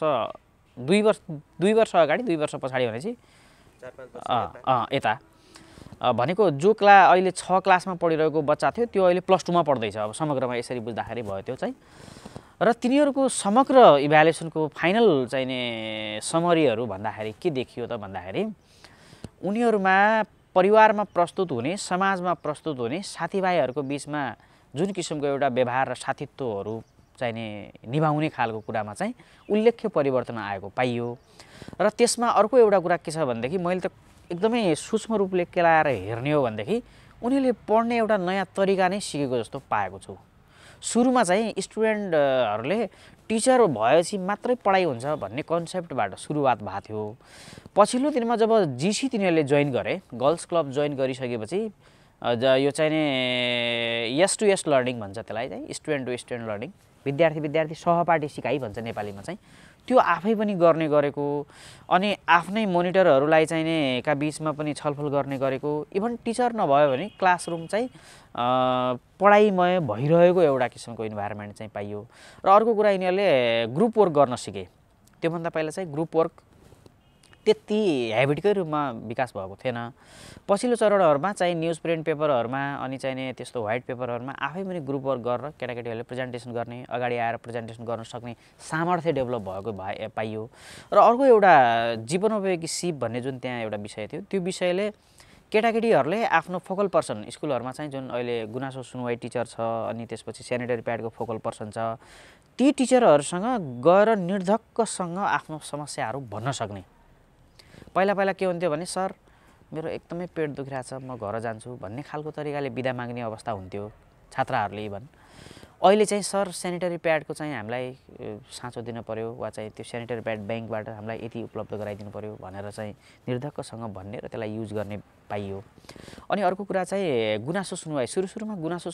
2 वर्ष अगाडि 2 वर्ष पछाडि भनेपछि 4-5 वर्ष यता भनेको जो अहिले 6 क्लासमा पढिरहेको बच्चा थियो त्यो अहिले +2 मा पढ्दैछ। अब समग्रमा यसरी बुझ्दाखेरि भयो त्यो चाहिँ। र तिनीहरूको समग्र इभ्यालुएसनको फाइनल चाहिने समरीहरू भन्दाखेरि के देखियो त भन्दाखेरि उनीहरूमा परिवारमा प्रस्तुत हुने, समाजमा प्रस्तुत हुने, साथीभाइहरूको बिचमा जुन किसिमको एउटा व्यवहार र साथीत्वहरू चाहिने निभाउने खालको कुरामा चाहिँ उल्लेख्य परिवर्तन आएको पाइयो। र त्यसमा अर्को एउटा कुरा के छ भनेदेखि मैले त एकदमै सूक्ष्म रूपले केलाएर हेर्ने हो भनेदेखि उनीहरूले पढ्ने एउटा नयाँ तरिका नै सिकेको जस्तो पाएको छु। सुरुमा चाहिँ स्टुडेन्टहरूले टिचर भएपछि मात्रै पढाइ हुन्छ भन्ने कन्सेप्टबाट सुरुवात भएको थियो। पछिल्लो दिनमा जब जिसी तिनीहरूले जोइन गरे, गर्ल्स क्लब जोइन गरिसकेपछि यो चाहिने यस टु यस लर्निङ भन्छ त्यसलाई चाहिँ, स्टुडेन्ट टु स्टुडेन्ट लर्निङ, विद्यार्थी सहपाठी सिकाइ भन्छ नेपालीमा चाहिँ, त्यो आफै पनि गर्ने गरेको अनि आफ्नै मोनिटरहरूलाई चाहिने का बिचमा पनि छलफल गर्ने गरेको, इभन टिचर नभयो भने क्लासरुम चाहिँ पढाइमय भइरहेको एउटा किसिमको इन्भाइरोमेन्ट चाहिँ पाइयो। र अर्को कुरा यिनीहरूले ग्रुप वर्क गर्न सिके। त्योभन्दा पहिला चाहिँ ग्रुप वर्क त्यति ह्याबिटकै रूपमा विकास भएको थिएन। पछिल्लो चरणहरूमा चाहिँ न्युज प्रिन्ट पेपरहरूमा अनि चाहिने त्यस्तो व्हाइट पेपरहरूमा आफै पनि ग्रुप वर्क गरेर केटाकेटीहरूले प्रेजेन्टेसन गर्ने, अगाडि आएर प्रेजेन्टेसन गर्न सक्ने सामर्थ्य डेभलप भएको पाइयो। र अर्को एउटा जीवनोपयोगी सिप भन्ने जुन त्यहाँ एउटा विषय थियो, त्यो विषयले केटाकेटीहरूले आफ्नो फोकल पर्सन स्कुलहरूमा चाहिँ जुन अहिले गुनासो सुनवाई टिचर छ अनि त्यसपछि सेनिटरी प्याडको फोकल पर्सन छ, ती टिचरहरूसँग गएर निर्धक्कसँग आफ्नो समस्याहरू भन्न सक्ने। पहिला के हुन्थ्यो भने सर मेरो एकदमै पेट दुखिरहेको छ, म घर जान्छु भन्ने खालको तरिकाले बिदा माग्ने अवस्था हुन्थ्यो छात्राहरूले। इभन अहिले चाहिँ सर सेनिटरी प्याडको चाहिँ हामीलाई साँचो दिन पर्यो वा चाहिँ त्यो सेनिटरी प्याड ब्याङ्कबाट हामीलाई यति उपलब्ध गराइदिनु पर्यो भनेर चाहिँ निर्धक्कसँग भन्ने र त्यसलाई युज गर्ने पाइयो। अनि अर्को कुरा चाहिँ गुनासो सुनवाई, सुरुमा गुनासो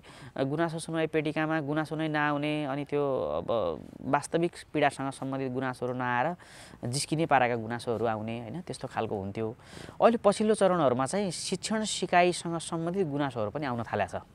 सुनवाई पेटिकामा गुनासो नै नआउने अनि त्यो अब वास्तविक पीडासँग सम्बन्धित गुनासोहरू नआएर जिस्किने पाराका गुनासोहरू आउने होइन, त्यस्तो खालको हुन्थ्यो। अहिले पछिल्लो चरणहरूमा चाहिँ शिक्षण सिकाइसँग सम्बन्धित गुनासोहरू पनि आउन थालेको छ।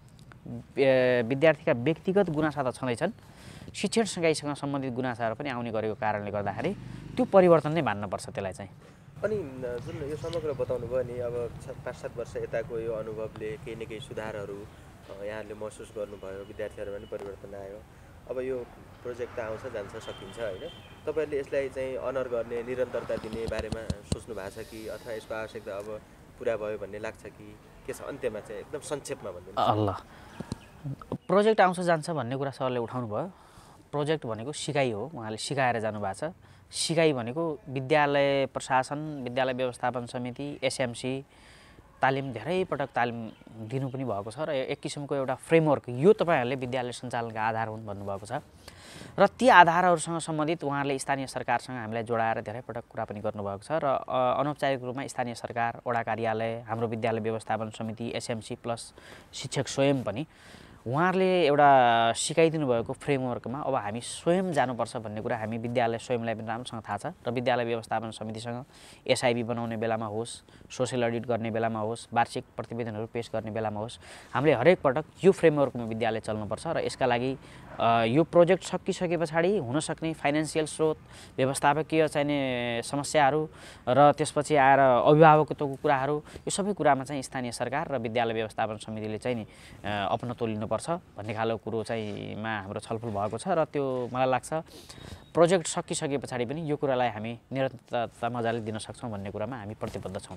विद्यार्थीका व्यक्तिगत गुनासा त छँदैछन्, शिक्षण सिकाइसँग सम्बन्धित गुनासाहरू पनि आउने गरेको कारणले गर्दाखेरि त्यो परिवर्तन नै मान्नुपर्छ त्यसलाई चाहिँ। अनि जुन यो समग्र बताउनु भयो नि, अब 5-7 वर्ष यताको यो अनुभवले केही न केही सुधारहरू यहाँहरूले महसुस गर्नुभयो, विद्यार्थीहरूमा पनि परिवर्तन आयो। अब यो प्रोजेक्ट त आउँछ जान्छ सकिन्छ होइन, तपाईँहरूले यसलाई चाहिँ अनर गर्ने, निरन्तरता दिने बारेमा सोच्नु भएको छ कि अथवा यसको आवश्यकता अब पुरा भयो भन्ने लाग्छ कि के छ? अन्त्यमा चाहिँ एकदम संक्षेपमा भनिदिनु। प्रोजेक्ट आउँछ जान्छ भन्ने कुरा सरले उठाउनु भयो। प्रोजेक्ट भनेको सिकाइ हो, उहाँले सिकाएर जानुभएको छ। सिकाइ भनेको विद्यालय प्रशासन, विद्यालय व्यवस्थापन समिति, एसएमसी तालिम धेरै पटक तालिम दिनु पनि भएको छ र एक किसिमको एउटा फ्रेमवर्क यो तपाईँहरूले विद्यालय सञ्चालनका आधार हुन् भन्नुभएको छ। र ती आधारहरूसँग सम्बन्धित उहाँहरूले स्थानीय सरकारसँग हामीलाई जोडाएर धेरै पटक कुरा पनि गर्नुभएको छ। र अनौपचारिक रूपमा स्थानीय सरकार, वडा कार्यालय, हाम्रो विद्यालय व्यवस्थापन समिति, एसएमसी प्लस शिक्षक स्वयं पनि उहाँहरूले एउटा सिकाइदिनु भएको फ्रेमवर्कमा अब हामी स्वयं जानुपर्छ भन्ने कुरा हामी विद्यालय स्वयंलाई पनि राम्रोसँग थाहा छ। र विद्यालय व्यवस्थापन समितिसँग एसआइबी बनाउने बेलामा होस्, सोसियल अडिट गर्ने बेलामा होस्, वार्षिक प्रतिवेदनहरू पेश गर्ने बेलामा होस्, हामीले हरेक पटक यो फ्रेमवर्कमा विद्यालय चल्नुपर्छ। र यसका लागि यो प्रोजेक्ट सकिसके पछाडि हुनसक्ने फाइनेन्सियल स्रोत, व्यवस्थापकीय चाहिने समस्याहरू र त्यसपछि आएर अभिभावकत्वको कुराहरू, यो सबै कुरामा चाहिँ स्थानीय सरकार र विद्यालय व्यवस्थापन समितिले चाहिँ नि अपनाउन लिनुपर्छ भन्ने खालको कुरो चाहिँ हाम्रो छलफल भएको छ। र त्यो मलाई लाग्छ प्रोजेक्ट सकिसके पछाडि पनि यो कुरालाई हामी निरन्तरता मजाले दिन सक्छौँ भन्ने कुरामा हामी प्रतिबद्ध छौँ।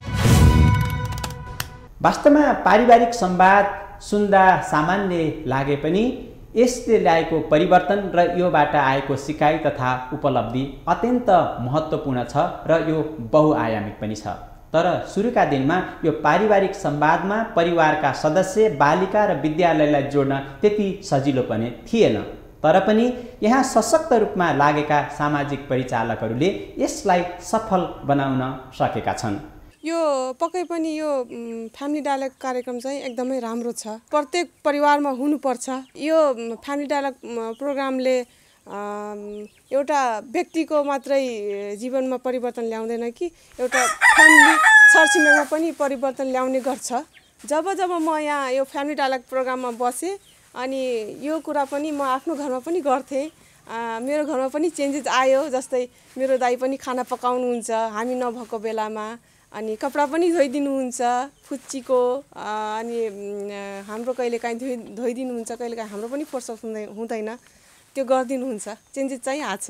वास्तवमा पारिवारिक संवाद सुन्दा सामान्य लागे पनि यसले ल्याएको परिवर्तन र योबाट आएको सिकाइ तथा उपलब्धि अत्यन्त महत्त्वपूर्ण छ र यो बहुआयामिक पनि छ। तर सुरुका दिनमा यो पारिवारिक संवादमा परिवारका सदस्य, बालिका र विद्यालयलाई जोड्न त्यति सजिलो पनि थिएन। तर पनि यहाँ सशक्त रूपमा लागेका सामाजिक परिचालकहरूले यसलाई सफल बनाउन सकेका छन्। यो पक्कै पनि यो फ्यामिली डायलग कार्यक्रम चाहिँ एकदमै राम्रो छ। प्रत्येक परिवारमा हुनुपर्छ। यो फ्यामिली डायलग प्रोग्रामले एउटा व्यक्तिको मात्रै जीवनमा परिवर्तन ल्याउँदैन कि एउटा फ्यामिली छरछिमेकमा पनि परिवर्तन ल्याउने गर्छ। जब म यहाँ यो फ्यामिली डायलग प्रोग्राममा बसेँ अनि यो कुरा पनि म आफ्नो घरमा पनि गर्थेँ। मेरो घरमा पनि चेन्जेस आयो। जस्तै मेरो दाइ पनि खाना पकाउनुहुन्छ हामी नभएको बेलामा, अनि कपडा पनि धोइदिनुहुन्छ फुच्चीको, अनि हाम्रो कहिलेकाहीँ धोइदिनुहुन्छ, कहिलेकाहीँ हाम्रो पनि फुर्सद हुँदैन, त्यो गरिदिनुहुन्छ। चेन्जेस चाहिँ आछ।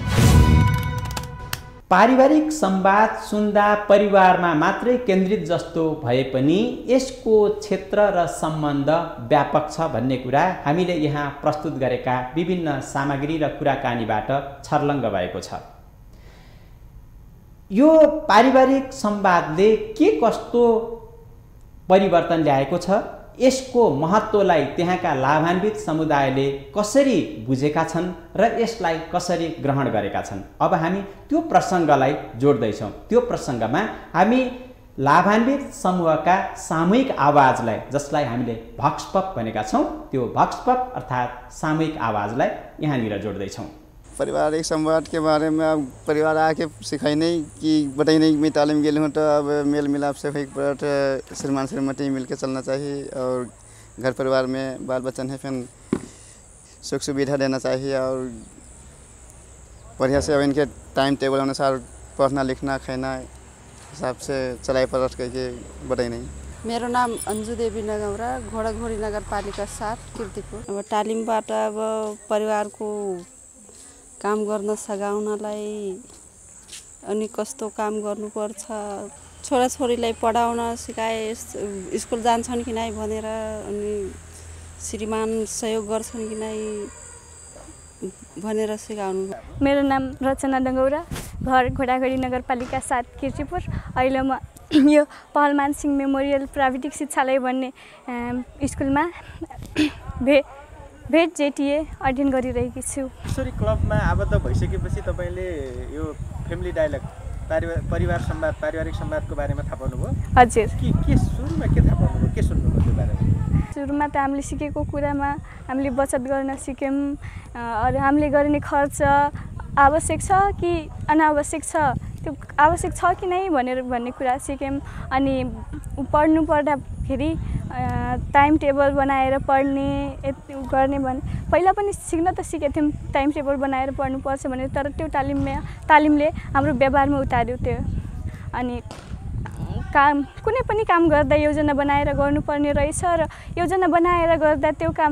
पारिवारिक संवाद सुन्दा परिवारमा मात्रै केन्द्रित जस्तो भए पनि यसको क्षेत्र र सम्बन्ध व्यापक छ भन्ने कुरा हामीले यहाँ प्रस्तुत गरेका विभिन्न सामग्री र कुराकानीबाट छर्लङ्ग भएको छ। यो पारिवारिक संवादले के कस्तो परिवर्तन ल्याएको छ, यसको महत्त्वलाई त्यहाँका लाभान्वित समुदायले कसरी बुझेका छन् र यसलाई कसरी ग्रहण गरेका छन्, अब हामी त्यो प्रसङ्गलाई जोड्दैछौँ। त्यो प्रसङ्गमा हामी लाभान्वित समूहका सामूहिक आवाजलाई, जसलाई हामीले भक्सपप भनेका छौँ, त्यो भक्सपप अर्थात् सामूहिक आवाजलाई यहाँनिर जोड्दैछौँ। पारिवारिक संवाद के बारे में अब परिवार आके सिखाई नहीं कि बताई नहीं मैं तालीम गेल हूँ, तो अब मेल मिलाप से एक पर श्रीमान श्रीमती मिल के चलना चाहिए और घर परिवार में बाल बच्चन है फिर सुख सुविधा देना चाहिए और बढ़िया से अब इनके टाइम टेबल अनुसार पढ़ना लिखना खाना हिसाब से चलाई परत करके बताई नहीं। मेरो नाम अन्जु देवी नगौरा, घोडाघोडी नगरपालिका 7 कीर्तिपुर। अब तालिमबाट अब परिवारको काम गर्न सघाउनलाई अनि कस्तो काम गर्नुपर्छ, छोराछोरीलाई पढाउन सिकाए, स्कुल जान्छन् कि नै भनेर अनि श्रीमान सहयोग गर्छन् कि नै भनेर सिकाउनु। मेरो नाम रचना डङ्गौरा, घर घोडाघोडी नगरपालिका 7 कीर्तिपुर। अहिले म यो पहलमान सिंह मेमोरियल प्राविधिक शिक्षालय भन्ने स्कुलमा भेट जेटिए अध्ययन गरिरहेकी छु। किशोरी क्लबमा आबद्ध भइसकेपछि तपाईँले यो फ्यामिली डायलग परिवार संवाद पारिवारिक संवादको बारेमा थाहा पाउनुभयो? हजुर। के सुरुमा के थाहा पाउनुभयो, के सुन्नुभयो त्यो बारेमा? सुरुमा त हामीले सिकेको कुरामा हामीले बचत गर्न सिक्यौँ। हामीले गर्ने खर्च आवश्यक छ कि अनावश्यक छ, त्यो आवश्यक छ कि नै भन्ने कुरा सिक्यौँ। अनि पढ्नु पर्दाखेरि टाइम टेबल बनाएर पढ्ने गर्ने भने पहिला पनि सिक्न त सिकेको थियौँ, टाइम टेबल बनाएर पढ्नुपर्छ भनेर, तर त्यो तालिमले हाम्रो व्यवहारमा उतार्यो त्यो। अनि कुनै पनि काम गर्दा योजना बनाएर गर्नुपर्ने रहेछ र योजना बनाएर गर्दा त्यो काम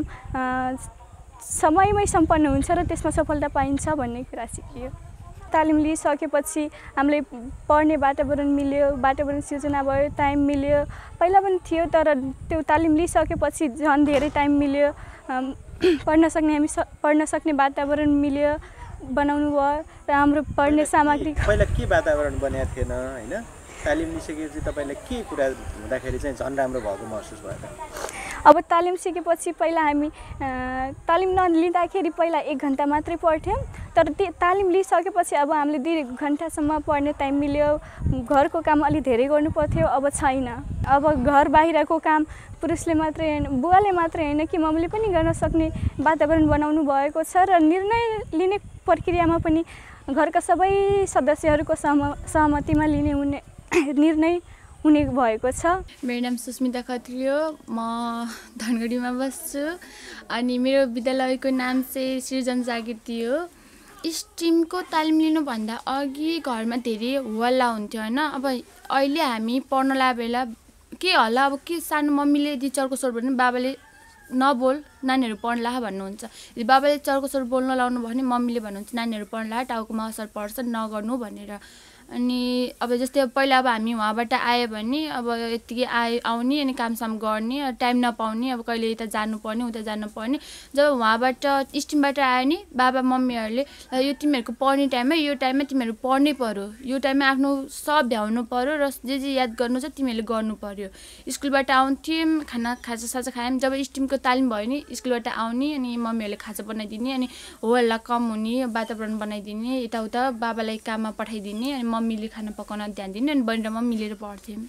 समयमै सम्पन्न हुन्छ र त्यसमा सफलता पाइन्छ भन्ने कुरा सिकियो। तालिम लिइसकेपछि हामीले पढ्ने वातावरण मिल्यो, वातावरण सिर्जना भयो, टाइम मिल्यो। पहिला पनि थियो तर त्यो तालिम लिइसकेपछि झन् धेरै टाइम मिल्यो, पढ्न सक्ने वातावरण मिल्यो, बनाउनु भयो र हाम्रो पढ्ने सामग्री। पहिला के वातावरण बनेको थिएन हैन? तालिम लिइसकेपछि तपाईँलाई के कुरा हुँदाखेरि चाहिँ झन् राम्रो भएको महसुस भयो त? अब तालिम सिकेपछि पहिला हामी तालिम नलिँदाखेरि पहिला 1 घन्टा मात्रै पढ्थ्यौँ, तर तालिम लिइसकेपछि अब हामीले 2 घन्टासम्म पढ्ने टाइम मिल्यो। घरको काम अलि धेरै गर्नु पर्थ्यो, अब छैन। अब घर बाहिरको काम पुरुषले मात्रै हैन, बुवाले मात्रै हैन कि मम्मीले पनि गर्न सक्ने वातावरण बनाउनु भएको छ र निर्णय लिने प्रक्रियामा पनि घरका सबै सदस्यहरूको सहमतिमा लिने निर्णय हुने भएको छ। मेरो नाम सुस्मिता खत्री हो, म धनगढीमा बस्छु अनि मेरो विद्यालयको नाम चाहिँ सृजन जागृति हो। स्टिमको तालिम लिनुभन्दा अघि घरमा धेरै हल्ला हुन्थ्यो हैन। अब अहिले हामी पढ्न लाग्यो बेला के हल्ला, अब के सानो मम्मीले यदि चर्को स्वर भने बाबाले नबोल नानीहरू पढ्न ला भन्नुहुन्छ, यदि बाबाले चर्को स्वर बोल्न लाउनु भयो भने मम्मीले भन्नुहुन्छ नानीहरू पढ्न ला, टाउकोमा असर पर्छ नगर्नु भनेर। अनि अब जस्तै पहिला अब हामी वहाँबाट आयो भने अब यतिकै आउने अनि कामसाम गर्ने, टाइम नपाउने, अब कहिले यता जानुपर्ने उता जानुपर्ने। जब वहाँबाट स्टिमबाट आयो नि बाबा मम्मीहरूले यो तिमीहरूको पढ्ने टाइममा यो टाइममा तिमीहरू पढ्नै पर्यो, यो टाइममा आफ्नो सब भ्याउनु पर्यो र जे याद गर्नु छ तिमीहरूले गर्नु पर्यो। स्कुलबाट आउँथ्यौँ, खाजा खायौँ। जब स्टिमको तालिम भयो नि स्कुलबाट आउने अनि मम्मीहरूले खाजा बनाइदिने अनि हो हल्ला कम हुने वातावरण बनाइदिने, यताउता बाबालाई काममा पठाइदिने अनि मम्मीले खाना पकाउनु पढाइकन ध्यान दिने अनि बहिनी र म मिलेर पढ्थ्यौँ।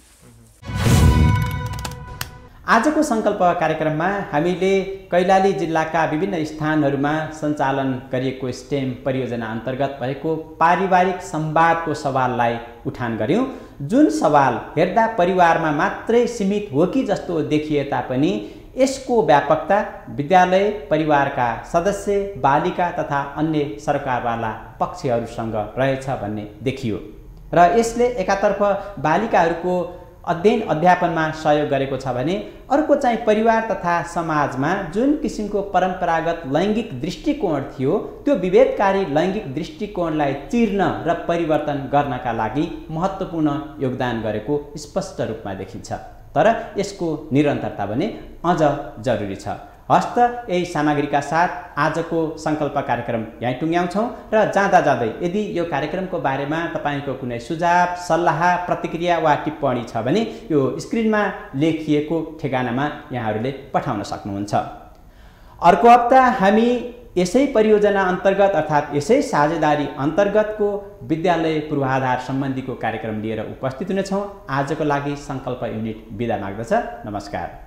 आजको सङ्कल्प कार्यक्रममा हामीले कैलाली जिल्लाका विभिन्न स्थानहरूमा सञ्चालन गरिएको स्टेम परियोजना अन्तर्गत भएको पारिवारिक संवादको सवाललाई उठान गर्यौँ, जुन सवाल हेर्दा परिवारमा मात्रै सीमित हो कि जस्तो देखिए तापनि यसको व्यापकता विद्यालय, परिवारका सदस्य, बालिका तथा अन्य सरकारवाला पक्षहरूसँग रहेछ भन्ने देखियो र यसले एकातर्फ बालिकाहरूको अध्ययन अध्यापनमा सहयोग गरेको छ भने अर्को चाहिँ परिवार तथा समाजमा जुन किसिमको परम्परागत लैङ्गिक दृष्टिकोण थियो त्यो विभेदकारी लैङ्गिक दृष्टिकोणलाई चिर्न र परिवर्तन गर्नका लागि महत्त्वपूर्ण योगदान गरेको स्पष्ट रूपमा देखिन्छ। तर यसको निरन्तरता भने अझ जरुरी छ। हस्त यही सामग्रीका साथ आजको सङ्कल्प कार्यक्रम यहीँ टुङ्ग्याउँछौँ र जाँदा जाँदै यदि यो कार्यक्रमको बारेमा तपाईँको कुनै सुझाव, सल्लाह, प्रतिक्रिया वा टिप्पणी छ भने यो स्क्रिनमा लेखिएको ठेगानामा यहाँहरूले पठाउन सक्नुहुन्छ। अर्को हप्ता हामी यसै परियोजना अन्तर्गत अर्थात् यसै साझेदारी अन्तर्गतको विद्यालय पूर्वाधार सम्बन्धीको कार्यक्रम लिएर उपस्थित हुनेछौँ। आजको लागि सङ्कल्प युनिट बिदा माग्दछ। नमस्कार।